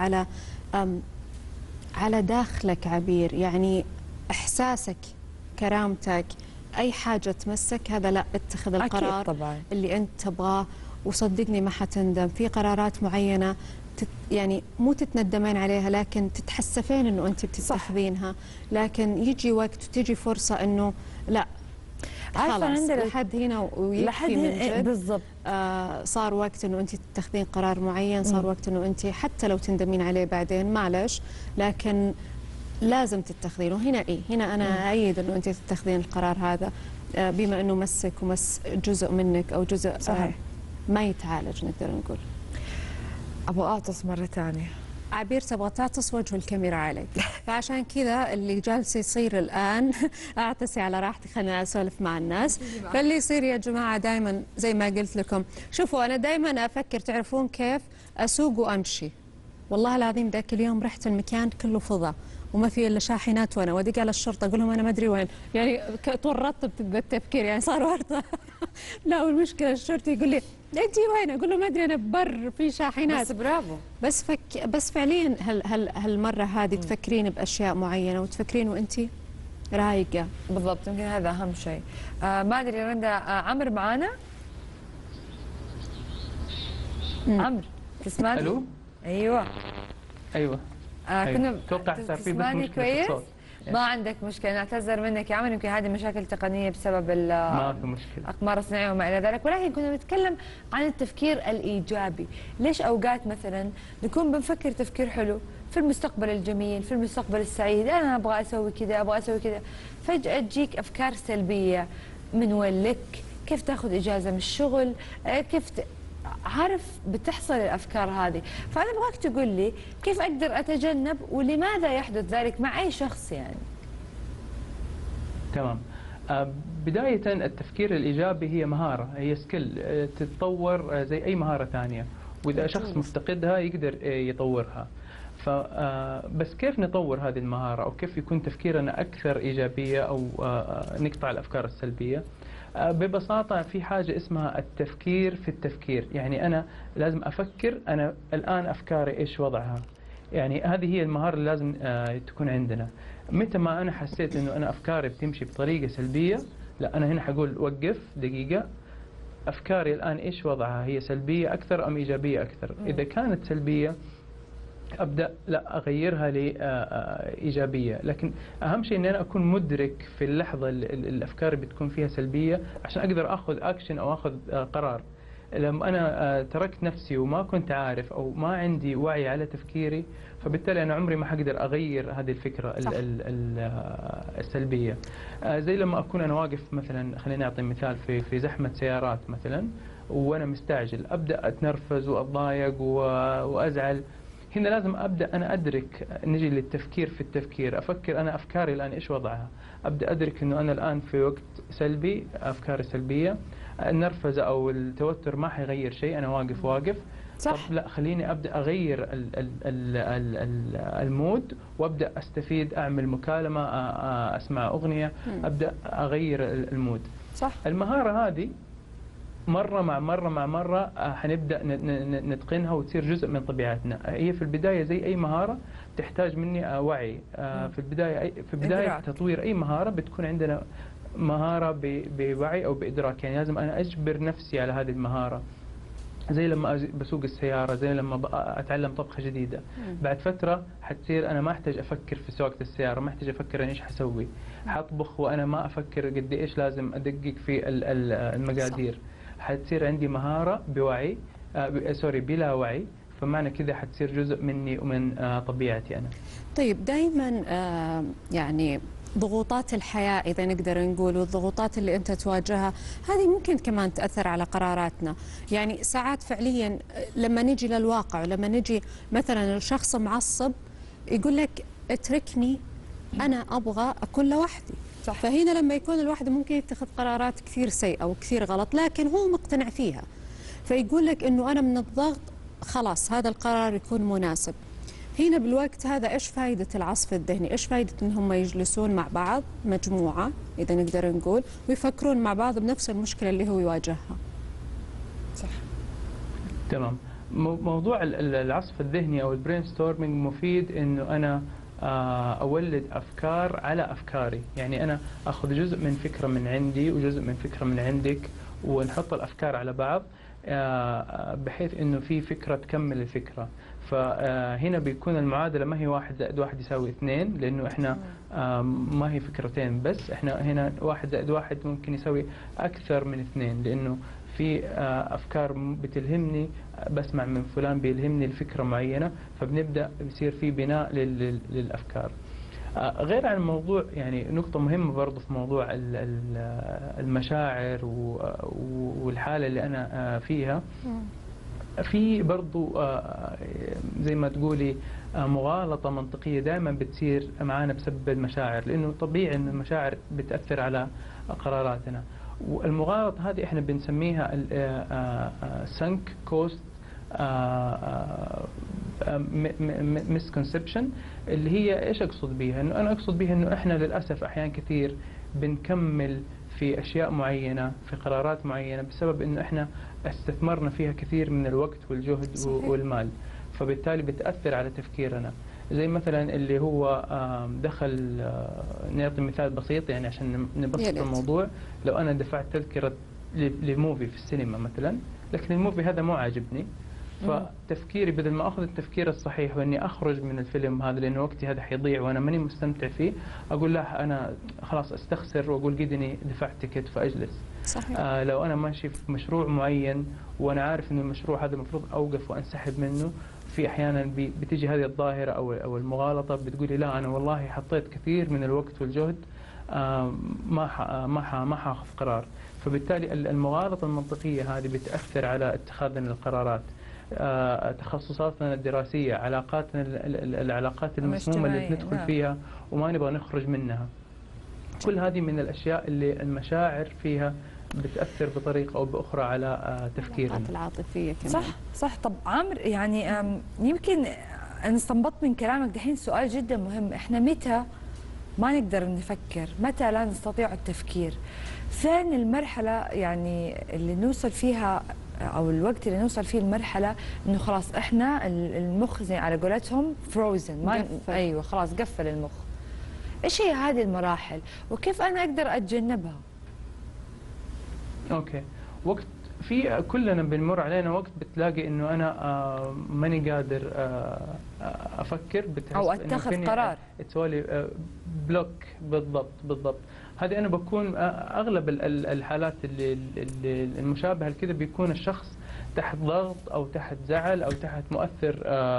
على داخلك عبير، يعني إحساسك، كرامتك، أي حاجة تمسك، هذا لا اتخذ القرار طبعاً. اللي أنت تبغاه وصدقني ما حتندم. في قرارات معينة يعني مو تتندمين عليها لكن تتحسفين أنه أنت بتتخذينها، لكن يجي وقت وتجي فرصة أنه لا عارفة عندنا لحد هنا ويكفي من جد. بالضبط. صار وقت انه انت تتخذين قرار معين، صار وقت انه انت حتى لو تندمين عليه بعدين معلش، لكن لازم تتخذين. وهنا هنا انا اؤيد انه انت تتخذين القرار هذا، بما انه مسك ومس جزء منك او جزء صحيح. ما يتعالج نقدر نقول. ابغى اعطس مرة ثانية. عبير تبغى تعطس وجه الكاميرا عليك، فعشان كذا اللي جالس يصير الآن اعطسي على راحتك، خلينا أسولف مع الناس. فاللي يصير يا جماعة دائما زي ما قلت لكم، شوفوا أنا دائما أفكر، تعرفون كيف أسوق وأمشي؟ والله العظيم ذاك اليوم رحت المكان كله فضا وما في الا شاحنات، وانا ودق على الشرطه اقول لهم انا ما ادري وين، يعني تورطت بالتفكير يعني صار ورطه. لا والمشكله الشرطي يقول لي انت وين؟ اقول له ما ادري انا ببر في شاحنات. بس برافو. بس فعليا هالمره هذه تفكرين باشياء معينه وتفكرين وانت رايقه. بالضبط، يمكن هذا اهم شيء. ما ادري رندا، عمرو معانا؟ عمرو تسمعني؟ الو. ايوه كنا اتوقع صار في بس مشكله كويس؟ الصوت. ما عندك مشكله، نعتذر منك يا عمرو، يمكن هذه مشاكل تقنيه بسبب ما في مشكله الاقمار الصناعيه وما الى ذلك، ولكن كنا نتكلم عن التفكير الايجابي. ليش اوقات مثلا نكون بنفكر تفكير حلو في المستقبل الجميل، في المستقبل السعيد، انا ابغى اسوي كذا، ابغى اسوي كذا، فجاه تجيك افكار سلبيه، من وين لك، كيف تاخذ اجازه من الشغل، كيف عارف بتحصل الافكار هذه. فانا ابغاك تقول لي كيف اقدر اتجنب ولماذا يحدث ذلك مع اي شخص يعني. تمام. بداية التفكير الإيجابي هي مهارة، هي سكيل تتطور زي أي مهارة ثانية، وإذا شخص مفتقدها يقدر يطورها. بس كيف نطور هذه المهارة أو كيف يكون تفكيرنا أكثر إيجابية أو نقطع الأفكار السلبية؟ ببساطة في حاجة اسمها التفكير في التفكير، يعني أنا لازم أفكر أنا الآن أفكاري إيش وضعها، يعني هذه هي المهارة اللي لازم تكون عندنا. متى ما أنا حسيت إنه أنا أفكاري بتمشي بطريقة سلبية، لا أنا هنا حقول وقف دقيقة، أفكاري الآن إيش وضعها؟ هي سلبية أكثر أم إيجابية أكثر؟ إذا كانت سلبية أبدأ لا أغيرها لإيجابية، لكن أهم شيء أن أنا أكون مدرك في اللحظة اللي الأفكار بتكون فيها سلبية عشان أقدر أخذ أكشن أو أخذ قرار. لما أنا تركت نفسي وما كنت عارف أو ما عندي وعي على تفكيري، فبالتالي أنا عمري ما حقدر أغير هذه الفكرة السلبية. زي لما أكون أنا واقف مثلا، خليني أعطي مثال، في زحمة سيارات مثلا وأنا مستعجل، أبدأ أتنرفز وأتضايق وأزعل. هنا لازم أبدأ أنا أدرك، نجي للتفكير في التفكير، أفكر أنا أفكاري الآن إيش وضعها، أبدأ أدرك أنه أنا الآن في وقت سلبي، أفكاري سلبية، النرفزة أو التوتر ما حيغير شيء، أنا واقف صح. طب لا خليني أبدأ أغير المود وأبدأ أستفيد، أعمل مكالمة، أسمع أغنية، أبدأ أغير المود. صح. المهارة هذه مرة مع مرة حنبدأ نتقنها وتصير جزء من طبيعتنا. هي في البداية زي أي مهارة تحتاج مني وعي. في بداية تطوير أي مهارة بتكون عندنا مهارة بوعي أو بإدراك، يعني لازم أنا أجبر نفسي على هذه المهارة. زي لما بسوق السيارة، زي لما أتعلم طبخة جديدة. بعد فترة حتصير أنا ما أحتاج أفكر في سواقة السيارة، ما أحتاج أفكر أنا إيش حسوي، حطبخ وأنا ما أفكر قد إيش لازم أدقق في المقادير. حتصير عندي مهارة بوعي بلا وعي، فمعنى كذا حتصير جزء مني ومن طبيعتي أنا. طيب دائما يعني ضغوطات الحياة إذا نقدر نقول، والضغوطات اللي أنت تواجهها هذه ممكن كمان تأثر على قراراتنا. يعني ساعات فعليا لما نجي للواقع، ولما نجي مثلا الشخص معصب يقول لك اتركني أنا أبغى أكون لوحدي. صح. فهنا لما يكون الواحد ممكن يتخذ قرارات كثير سيئة وكثير غلط، لكن هو مقتنع فيها، فيقول لك إنه أنا من الضغط خلاص هذا القرار يكون مناسب. هنا بالوقت هذا ايش فائدة العصف الذهني؟ ايش فائدة ان هم يجلسون مع بعض مجموعة اذا نقدر نقول ويفكرون مع بعض بنفس المشكلة اللي هو يواجهها؟ صح. تمام. موضوع العصف الذهني او البرين ستورمينج مفيد انه انا اولد افكار على افكاري. يعني انا اخذ جزء من فكرة من عندي وجزء من فكرة من عندك ونحط الافكار على بعض بحيث انه في فكرة تكمل الفكرة. فهنا بيكون المعادلة ما هي 1 زائد 1 يساوي 2، لأنه إحنا ما هي فكرتين بس، إحنا هنا 1 زائد 1 ممكن يساوي أكثر من 2، لأنه في أفكار بتلهمني، بسمع من فلان بيلهمني الفكرة معينة، فبنبدأ بيصير في بناء للأفكار. غير عن الموضوع، يعني نقطة مهمة برضو في موضوع المشاعر والحالة اللي أنا فيها، في برضو زي ما تقولي مغالطة منطقية دائما بتصير معانا بسبب المشاعر، لأنه طبيعي أن المشاعر بتأثر على قراراتنا. والمغالطة هذه احنا بنسميها sunk cost misconception، اللي هي ايش اقصد بيها؟ انه انا اقصد بيها انه احنا للاسف احيان كثير بنكمل في اشياء معينه، في قرارات معينه، بسبب انه احنا استثمرنا فيها كثير من الوقت والجهد والمال، فبالتالي بتاثر على تفكيرنا. زي مثلا اللي هو دخل، نعطي مثال بسيط يعني عشان نبسط الموضوع. لو انا دفعت تذكره لموفي في السينما مثلا، لكن الموفي هذا مو عاجبني، فتفكيري بدل ما اخذ التفكير الصحيح واني اخرج من الفيلم هذا لانه وقتي هذا حيضيع وانا ماني مستمتع فيه، اقول لا انا خلاص استخسر واقول قد اني دفعت تكت فاجلس. صحيح. لو انا ماشي في مشروع معين وانا عارف انه المشروع هذا المفروض اوقف وانسحب منه، في احيانا بتيجي هذه الظاهره او المغالطه بتقولي لا انا والله حطيت كثير من الوقت والجهد، ما حاخذ قرار. فبالتالي المغالطه المنطقيه هذه بتاثر على اتخاذنا للقرارات. تخصصاتنا الدراسيه، علاقاتنا، العلاقات المسمومه اللي ندخل فيها وما نبغى نخرج منها، كل هذه من الاشياء اللي المشاعر فيها بتأثر بطريقة أو بأخرى على تفكيرنا. العاطفية كمان. صح صح. طب عامر، يعني يمكن أنا استنبطت من كلامك دحين سؤال جدا مهم. إحنا متى ما نقدر نفكر؟ متى لا نستطيع التفكير؟ فين المرحلة يعني اللي نوصل فيها، أو الوقت اللي نوصل فيه المرحلة إنه خلاص إحنا المخ زي على قولتهم فروزن، ما أيوه خلاص قفل المخ. إيش هي هذه المراحل وكيف أنا أقدر أتجنبها؟ اوكي. وقت في كلنا بنمر علينا وقت بتلاقي انه انا ماني قادر افكر، او اتخذ قرار، تسوالي بلوك. بالضبط. هذه انا بكون اغلب الحالات اللي المشابهه لكذا بيكون الشخص تحت ضغط او تحت زعل او تحت مؤثر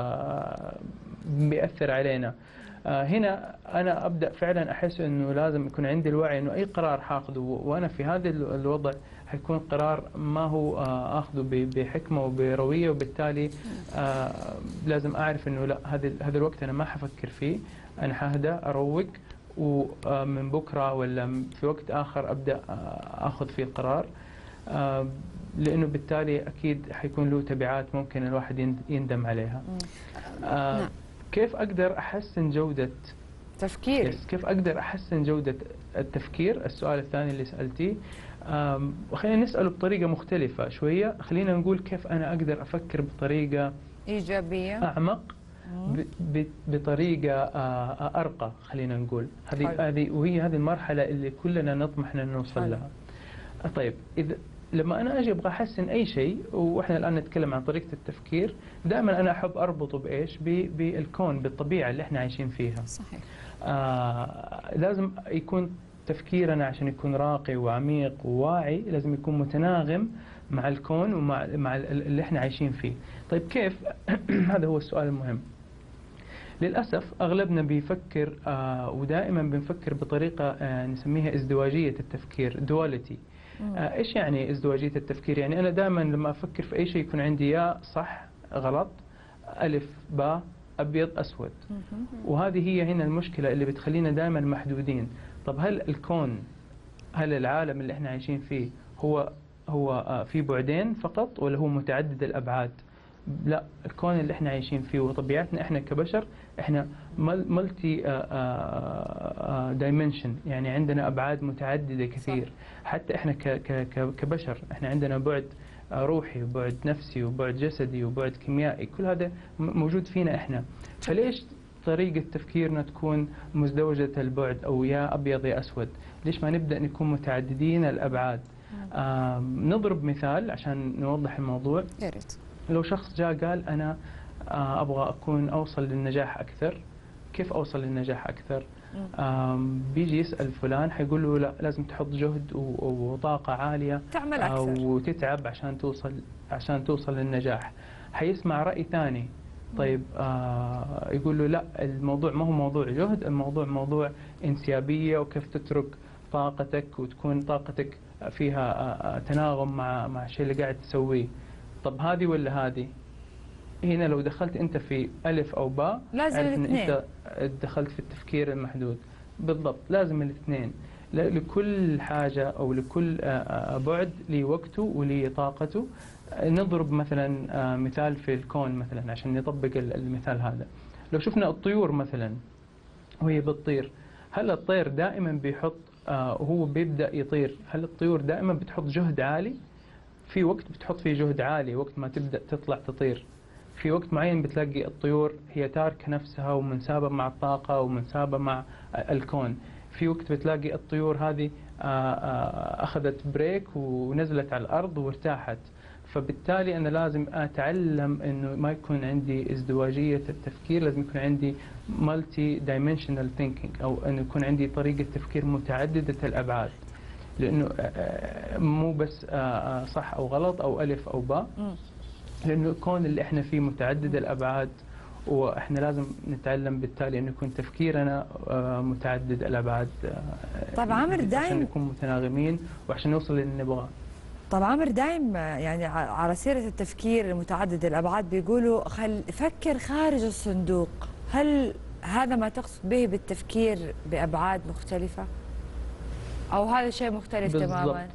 بيأثر علينا. هنا أنا أبدأ فعلا أحس أنه لازم يكون عندي الوعي أنه أي قرار حاخذه وأنا في هذا الوضع حيكون قرار ما هو أخذه بحكمة وبروية، وبالتالي لازم أعرف أنه لا، هذا الوقت أنا ما حفكر فيه، أنا حهدأ أروق، ومن بكرة ولا في وقت آخر أبدأ أخذ فيه القرار، لأنه بالتالي أكيد حيكون له تبعات ممكن الواحد يندم عليها. نعم. كيف أقدر أحسن جودة تفكيري؟ كيف أقدر أحسن جودة التفكير؟ السؤال الثاني اللي سألتيه، وخلينا نسأله بطريقة مختلفة شوية. خلينا نقول كيف أنا أقدر أفكر بطريقة إيجابية أعمق، بطريقة أرقى. خلينا نقول هذه وهي هذه المرحلة اللي كلنا نطمح أن نوصل لها. طيب لما انا اجي ابغى احسن اي شيء، واحنا الان نتكلم عن طريقه التفكير، دائما انا احب اربطه بايش؟ بالكون، بالطبيعه اللي احنا عايشين فيها. صحيح. لازم يكون تفكيرنا عشان يكون راقي وعميق وواعي، لازم يكون متناغم مع الكون ومع اللي احنا عايشين فيه. طيب كيف؟ هذا هو السؤال المهم. للأسف أغلبنا بيفكر ودائما بنفكر بطريقة نسميها ازدواجية التفكير، دواليتي. إيش يعني ازدواجية التفكير؟ يعني أنا دائما لما أفكر في أي شيء يكون عندي يا صح غلط، ألف باء أبيض أسود. وهذه هي هنا المشكلة اللي بتخلينا دائما محدودين. طب هل الكون، هل العالم اللي احنا عايشين فيه هو في بعدين فقط، ولا هو متعدد الأبعاد؟ لا، الكون اللي احنا عايشين فيه وطبيعتنا احنا كبشر، احنا ملتي دايمنشن، يعني عندنا ابعاد متعدده كثير. صح. حتى احنا كبشر احنا عندنا بعد روحي وبعد نفسي وبعد جسدي وبعد كيميائي، كل هذا موجود فينا احنا. فليش طريقة تفكيرنا تكون مزدوجة البعد أو يا أبيض يا أسود؟ ليش ما نبدأ نكون متعددين الأبعاد؟ نضرب مثال عشان نوضح الموضوع. يا ريت. لو شخص جاء قال أنا أبغى أوصل للنجاح أكثر، كيف أوصل للنجاح أكثر؟ بيجي يسأل فلان، حيقول له لا، لازم تحط جهد وطاقة عالية، تعمل أكثر وتتعب عشان توصل للنجاح. حيسمع رأي ثاني، طيب يقول له لا، الموضوع ما هو موضوع جهد، الموضوع موضوع انسيابية، وكيف تترك طاقتك وتكون طاقتك فيها تناغم مع الشيء اللي قاعد تسويه. طب هذه ولا هذه؟ هنا لو دخلت انت في الف او باء، لازم الاثنين. انت دخلت في التفكير المحدود. بالضبط، لازم الاثنين. لكل حاجه او لكل بعد لي وقته ولي طاقته. نضرب مثلا مثال في الكون مثلا عشان نطبق المثال هذا. لو شفنا الطيور مثلا وهي بتطير، هل الطير دائما بيحط وهو بيبدأ يطير، هل الطيور دائما بتحط جهد عالي؟ في وقت بتحط فيه جهد عالي، وقت ما تبدأ تطلع تطير. في وقت معين بتلاقي الطيور هي تاركة نفسها ومنسابة مع الطاقة ومنسابة مع الكون. في وقت بتلاقي الطيور هذه أخذت بريك ونزلت على الأرض وارتاحت. فبالتالي أنا لازم أتعلم إنه ما يكون عندي ازدواجية التفكير، لازم يكون عندي مالتي دايمنشنال ثينكينج، أو إنه يكون عندي طريقة تفكير متعددة الأبعاد. لأنه مو بس صح أو غلط أو ألف أو باء، لأنه الكون اللي إحنا فيه متعدد الأبعاد، وإحنا لازم نتعلم بالتالي إنه يكون تفكيرنا متعدد الأبعاد. طيب عامر، دايم عشان نكون متناغمين وعشان نوصل للي نبغاه. طب عامر، دايم يعني على سيرة التفكير المتعدد الأبعاد بيقولوا فكر خارج الصندوق. هل هذا ما تقصد به بالتفكير بأبعاد مختلفة؟ أو هذا شيء مختلف تماما؟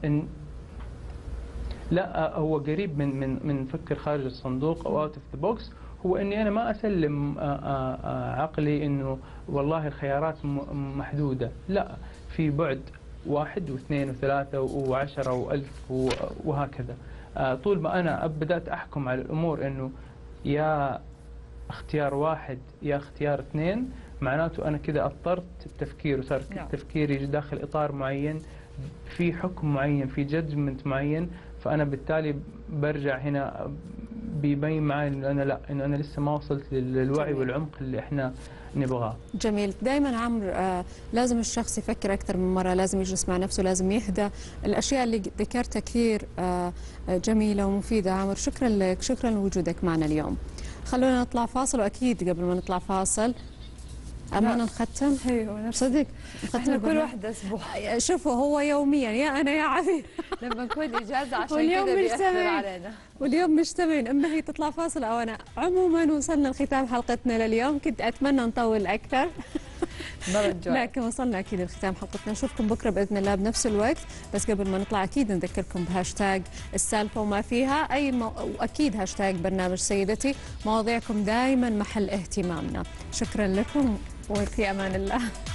لا، هو قريب من فكر خارج الصندوق أو out of the box. هو إني أنا ما أسلم عقلي إنه والله الخيارات محدودة. لا، في بعد 1 و2 و3 و10 و1000 وهكذا. طول ما أنا بدأت أحكم على الأمور إنه يا اختيار 1 يا اختيار 2، معناته أنا كذا أضطرت التفكير، وصار تفكيري داخل إطار معين، في حكم معين، في جادجمنت معين. فأنا بالتالي برجع هنا بيبين معي إنه أنا لا، إنه أنا لسه ما وصلت للوعي والعمق اللي إحنا نبغاه. جميل. دائما عمرو لازم الشخص يفكر أكثر من مرة، لازم يجلس مع نفسه، لازم يهدى. الأشياء اللي ذكرتها كثير جميلة ومفيدة. عمرو، شكرا لك، شكرا لوجودك معنا اليوم. خلونا نطلع فاصل، وأكيد قبل ما نطلع فاصل أما نختم. ايوه صدق احنا كل واحدة اسبوع. شوفوا، هو يوميا يا انا يا عبير لما نكون اجازة عشان كذا بيأثر علينا. واليوم مجتمعين، اما هي تطلع فاصل او انا. عموما وصلنا لختام حلقتنا لليوم. كنت اتمنى نطول اكثر لكن وصلنا اكيد لختام حلقتنا. نشوفكم بكره باذن الله بنفس الوقت. بس قبل ما نطلع اكيد نذكركم بهاشتاج السالفه وما فيها واكيد هاشتاج برنامج سيدتي. مواضيعكم دائما محل اهتمامنا. شكرا لكم وفي امان الله.